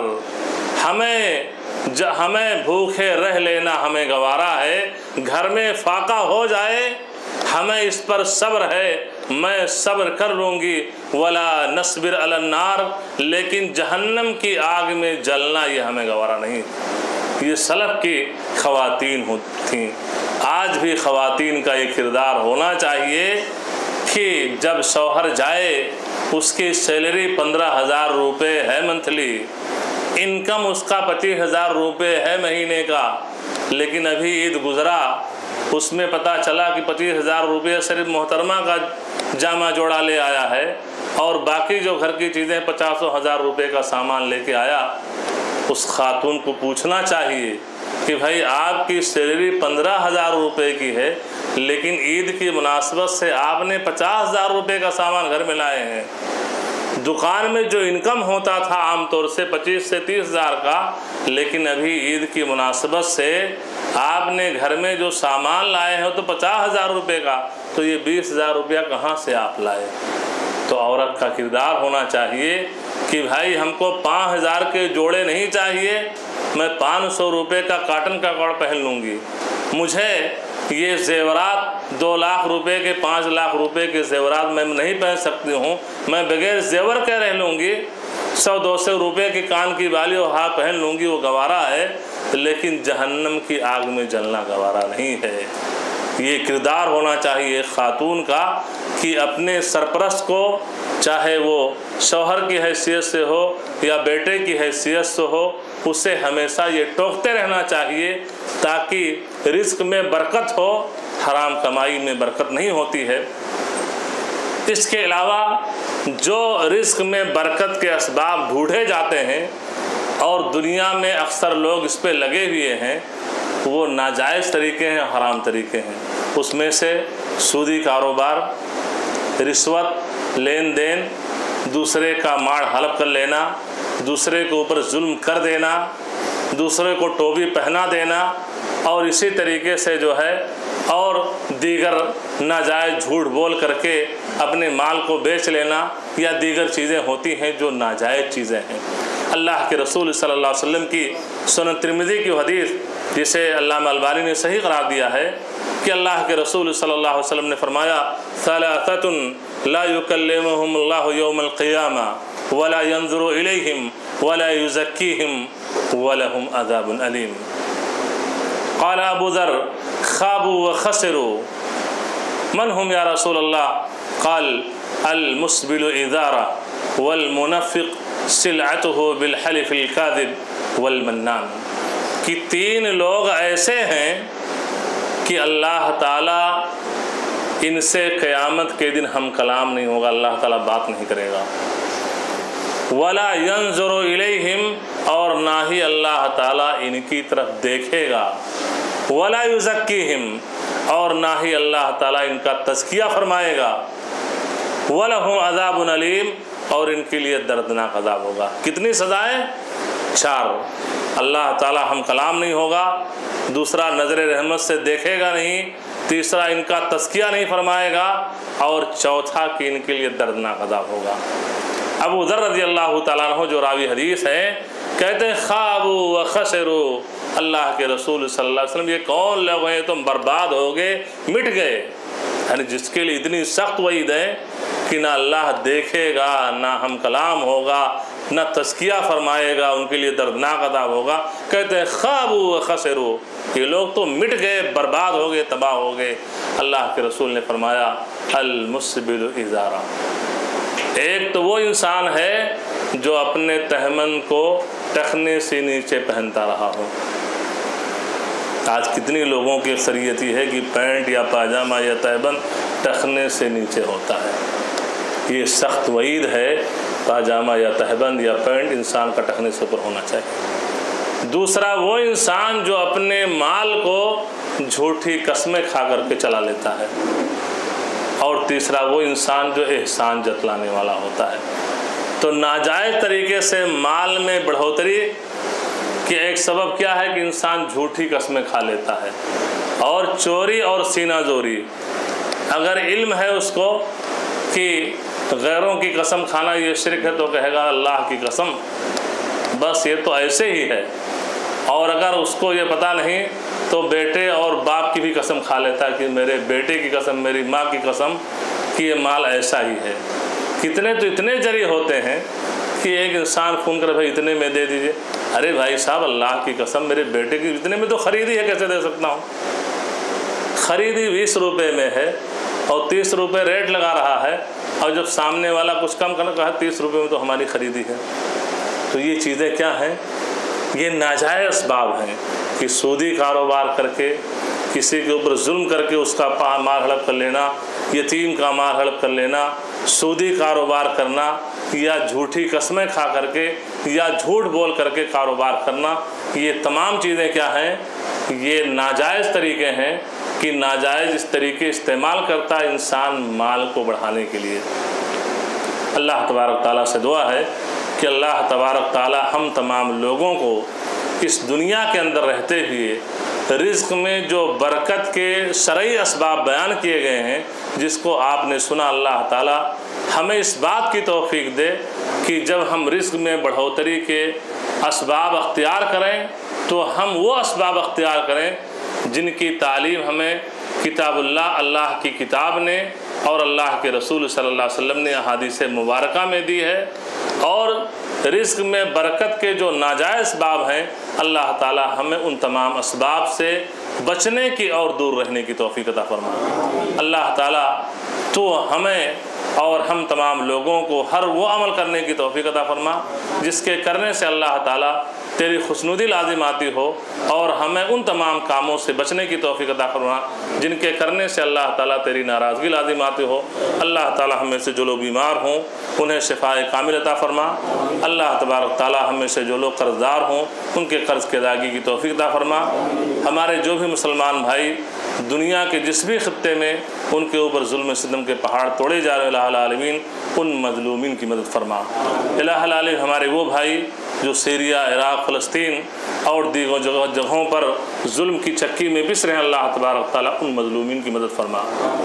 ہمیں بھوکے رہ لینا ہمیں گوارا ہے، گھر میں فاقہ ہو جائے ہمیں اس پر صبر ہے، میں صبر کر لوں گی، ولا نصبر علی النار، لیکن جہنم کی آگ میں جلنا یہ ہمیں گوارا نہیں۔ یہ سلف کی خواتین تھیں۔ آج بھی خواتین کا یہ کردار ہونا چاہیے کہ جب شوہر جائے اس کی سیلری 15,000 روپے ہے منتھلی، انکم اس کا 25,000 روپے ہے مہینے کا، لیکن ابھی عید گزرا اس میں پتہ چلا کہ 25,000 روپے صرف محترمہ کا جامع جوڑا لے آیا ہے اور باقی جو گھر کی چیزیں 50,000 روپے کا سامان لے کے آیا۔ اس خاتون کو پوچھنا چاہیے کہ بھائی آپ کی سیلری 15,000 روپے کی ہے، لیکن عید کی مناسبت سے آپ نے 50,000 روپے کا سامان گھر میں لائے ہیں۔ دکان میں جو انکم ہوتا تھا عام طور سے 25 سے 30,000 کا، لیکن ابھی عید کی مناسبت سے آپ نے گھر میں جو سامان لائے ہیں تو 50,000 روپے کا، تو یہ 20,000 روپیہ کہاں سے آپ لائے؟ تو عورت کا کردار ہونا چاہیے کہ بھائی ہم کو 5,000 کے جوڑے نہیں چاہیے، میں 500 روپے کا کاٹن کا کپڑا پہن لوں گی، مجھے یہ زیورات 2 لاکھ روپے کے 5 لاکھ روپے کے زیورات میں نہیں پہن سکتی ہوں، میں بغیر زیور کے رہ لوں گی، 100-200 روپے کی کان کی بالی اور ہاتھ پہن لوں گی، وہ گوارا ہے، لیکن جہنم کی آگ میں جلنا گوارا نہیں ہے۔ یہ کردار ہونا چاہیے ایک خاتون کا کہ اپنے سرپرست کو، چاہے وہ شوہر کی حیثیت سے ہو یا بیٹے کی حیثیت سے ہو، اسے ہمیشہ یہ ٹوکتے رہنا چاہیے تاکہ رزق میں برکت ہو، حرام کمائی میں برکت نہیں ہوتی ہے۔ اس کے علاوہ جو رزق میں برکت کے اسباب ڈھونڈے جاتے ہیں اور دنیا میں اکثر لوگ اس پہ لگے ہوئے ہیں، وہ ناجائز طریقے ہیں، حرام طریقے ہیں۔ اس میں سے سودی کاروبار، رشوت، لین دین، دوسرے کا ماڑ ہڑپ کر لینا، دوسرے کے اوپر ظلم کر دینا، دوسرے کو ٹوپی پہنا دینا، اور اسی طریقے سے جو ہے اور دیگر ناجائز جھوٹ بول کر کے اپنے مال کو بیچ لینا، یا دیگر چیزیں ہوتی ہیں جو ناجائز چیزیں ہیں۔ اللہ کے رسول صلی اللہ علیہ وسلم کی سنن ترمذی کی حدیث، جسے علامہ البانی نے صحیح قرار دیا ہے، کہ اللہ کے رسول صلی اللہ علیہ وسلم نے فرمایا ثلاثۃ لا یکلمہم اللہ یوم القیامہ ولا ینظر الیہم ولا یزکیہم ولہم عذاب علیم۔ قال ابو ذر خابوا وخسروا من هم یا رسول اللہ؟ قال المسبل ازارہ والمنفق سلعته بالحلف الكاذب والمنان۔ کہ 3 لوگ ایسے ہیں کہ اللہ تعالیٰ ان سے قیامت کے دن ہم کلام نہیں ہوگا، اللہ تعالیٰ بات نہیں کرے گا۔ ولا ينظر الیہم، اور نہ ہی اللہ تعالیٰ ان کی طرف دیکھے گا۔ ولا یزکیہم، اور نہ ہی اللہ تعالیٰ ان کا تزکیہ فرمائے گا۔ ولہم عذاب علیم، اور ان کے لیے دردناک عذاب ہوگا۔ کتنی سزائیں؟ 4۔ اللہ تعالیٰ ہم کلام نہیں ہوگا، دوسرا نظر رحمت سے دیکھے گا نہیں، تیسرا ان کا تزکیہ نہیں فرمائے گا، اور چوتھا کہ ان کے لیے دردناک عذاب ہوگا۔ ابو ذر رضی اللہ تعالیٰ عنہ جو راوی حدیث ہے، کہتے ہیں خابوا وخسروا، اللہ کے رسول صلی اللہ علیہ وسلم یہ کون لوگ ہیں تم برباد ہو گئے، مٹ گئے، یعنی جس کے لیے اتنی سخت وعید ہے کہ نہ اللہ دیکھے گا، نہ ہم کلام ہوگا، نہ تزکیہ فرمائے گا، ان کے لیے دردناک عذاب ہوگا۔ کہتے ہیں خابوا وخسروا، یہ لوگ تو مٹ گئے، برباد ہو گئے، تباہ ہو گئے۔ اللہ کے رسول نے فرمایا المسبل ازارہ، ایک تو وہ انسان ہے جو اپنے تہمن کو ٹخنے سے نیچے پہنتا رہا ہو۔ آج کتنی لوگوں کی اکثریت یہ ہے کہ پینٹ یا پاجامہ یا تہبند ٹخنے سے نیچے ہوتا ہے۔ یہ سخت وعید ہے، پاجامہ یا تہبند یا پینٹ انسان کا ٹخنے سے اوپر ہونا چاہیے۔ دوسرا وہ انسان جو اپنے مال کو جھوٹی قسمیں کھا کر کے چلا لیتا ہے، اور تیسرا وہ انسان جو احسان جتلانے والا ہوتا ہے۔ تو ناجائز طریقے سے مال میں بڑھوتری کہ ایک سبب کیا ہے کہ انسان جھوٹی قسمیں کھا لیتا ہے، اور چوری اور سینہ زوری، اگر علم ہے اس کو کہ غیروں کی قسم کھانا یہ شرک ہے تو کہے گا اللہ کی قسم، بس یہ تو ایسے ہی ہے، اور اگر اس کو یہ پتہ نہیں تو بیٹے اور باپ کی بھی قسم کھا لیتا ہے کہ میرے بیٹے کی قسم، میری ماں کی قسم کہ یہ مال ایسا ہی ہے۔ کتنے تو اتنے جری ہوتے ہیں کہ ایک انسان فون کر بھائی اتنے میں دے دیجئے، ارے بھائی صاحب اللہ کی قسم میرے بیٹے کی اتنے میں تو خریدی ہے، کیسے دے سکتا ہوں؟ خریدی 20 روپے میں ہے اور 30 روپے ریٹ لگا رہا ہے، اور جب سامنے والا کچھ کم کرنا کہا 30 روپے میں تو ہماری خریدی ہے۔ تو یہ چیزیں کیا ہیں؟ یہ ناجائز اسباب ہیں کہ سودی کاروبار کر کے کسی کے اوپر ظلم کر کے اس کا مال ہڑپ کر لینا، یتیم کا مال ہڑپ کر لینا، سودی کاروبار کرنا، یا جھوٹی قسمیں کھا کر کے یا جھوٹ بول کر کے کاروبار کرنا، یہ تمام چیزیں کیا ہیں؟ یہ ناجائز طریقے ہیں کہ ناجائز اس طریقے استعمال کرتا ہے انسان مال کو بڑھانے کے لیے۔ اللہ تبارک تعالیٰ سے دعا ہے کہ اللہ تبارک تعالیٰ ہم تمام لوگوں کو اس دنیا کے اندر رہتے ہوئے رزق میں جو برکت کے شرعی اسباب بیان کیے گئے ہیں، جس کو آپ نے سنا، اللہ تعالیٰ ہمیں اس بات کی توفیق دے کہ جب ہم رزق میں بڑھوتری کے اسباب اختیار کریں تو ہم وہ اسباب اختیار کریں جن کی تعلیم ہمیں کتاب اللہ کی کتاب نے اور اللہ کے رسول صلی اللہ علیہ وسلم نے احادیث مبارکہ میں دی ہے، اور رزق میں برکت کے جو ناجائز اسباب ہیں اللہ تعالی ہمیں ان تمام اسباب سے بچنے کی اور دور رہنے کی توفیق عطا فرما۔ اللہ تعالی تو ہمیں اور ہم تمام لوگوں کو ہر وہ عمل کرنے کی توفیق عطا فرما جس کے کرنے سے اللہ تعالی تیری خوشنودی لازم آتی ہو، اور ہمیں ان تمام کاموں سے بچنے کی توفیق عطا فرما جن کے کرنے سے اللہ تعالیٰ تیری ناراضگی لازم آتی ہو۔ اللہ تعالیٰ ہمیں سے جو لوگ بیمار ہوں انہیں شفائے کامل عطا فرما۔ اللہ تبارک تعالیٰ ہمیں سے جو لوگ قرض دار ہوں ان کے قرض کی ادائیگی کی توفیق عطا فرما۔ ہمارے جو بھی مسلمان بھائی دنیا کے جس بھی خطے میں ان کے اوپر ظلم ستم کے پہاڑ توڑے جا رہے ہیں، الہ العالمین ان مظلومین کی مدد فرما۔ الہ العالمین ہمارے وہ بھائی جو سیریا، عراق، فلسطین اور دیگر جگہوں پر ظلم کی چکی میں پس رہے ہیں، اللہ تبارک تعالیٰ ان مظلومین کی مدد فرما۔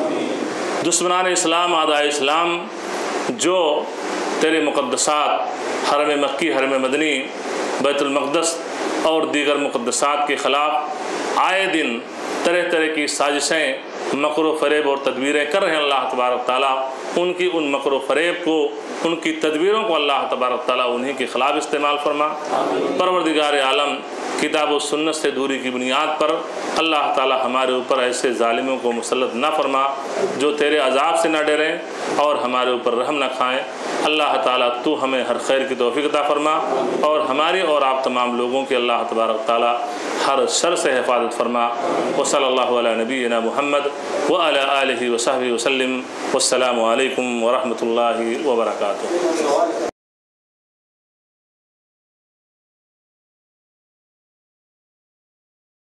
دشمنان اسلام، اعداء اسلام جو تیرے مقدسات حرم مکی، حرم مدنی، بیت المقدس اور دیگر مقدسات کے خلاف آئے دن طرح طرح کی سازشیں، مکر و فریب اور تدبیریں کر رہے ہیں، اللہ تبارک تعالیٰ ان کی ان مکر و فریب کو، ان کی تدبیروں کو اللہ تبارک تعالیٰ انہی کے خلاف استعمال فرما۔ پروردگار عالم کتاب و سنت سے دوری کی بنیاد پر اللہ تعالیٰ ہمارے اوپر ایسے ظالموں کو مسلط نہ فرما جو تیرے عذاب سے نہ ڈریں اور ہمارے اوپر رحم نہ کھائیں۔ اللہ تعالیٰ تو ہمیں ہر خیر کی توفیق عطا فرما، اور ہماری اور آپ تمام لوگوں کی اللہ تبارک تعالیٰ ہر شر سے حفاظت فرما۔ وصلی اللہ علی نبینا محمد وعلی آلہ وصحبہ وسلم۔ والسلام علیکم ورحمۃ اللہ وبرکاتہ۔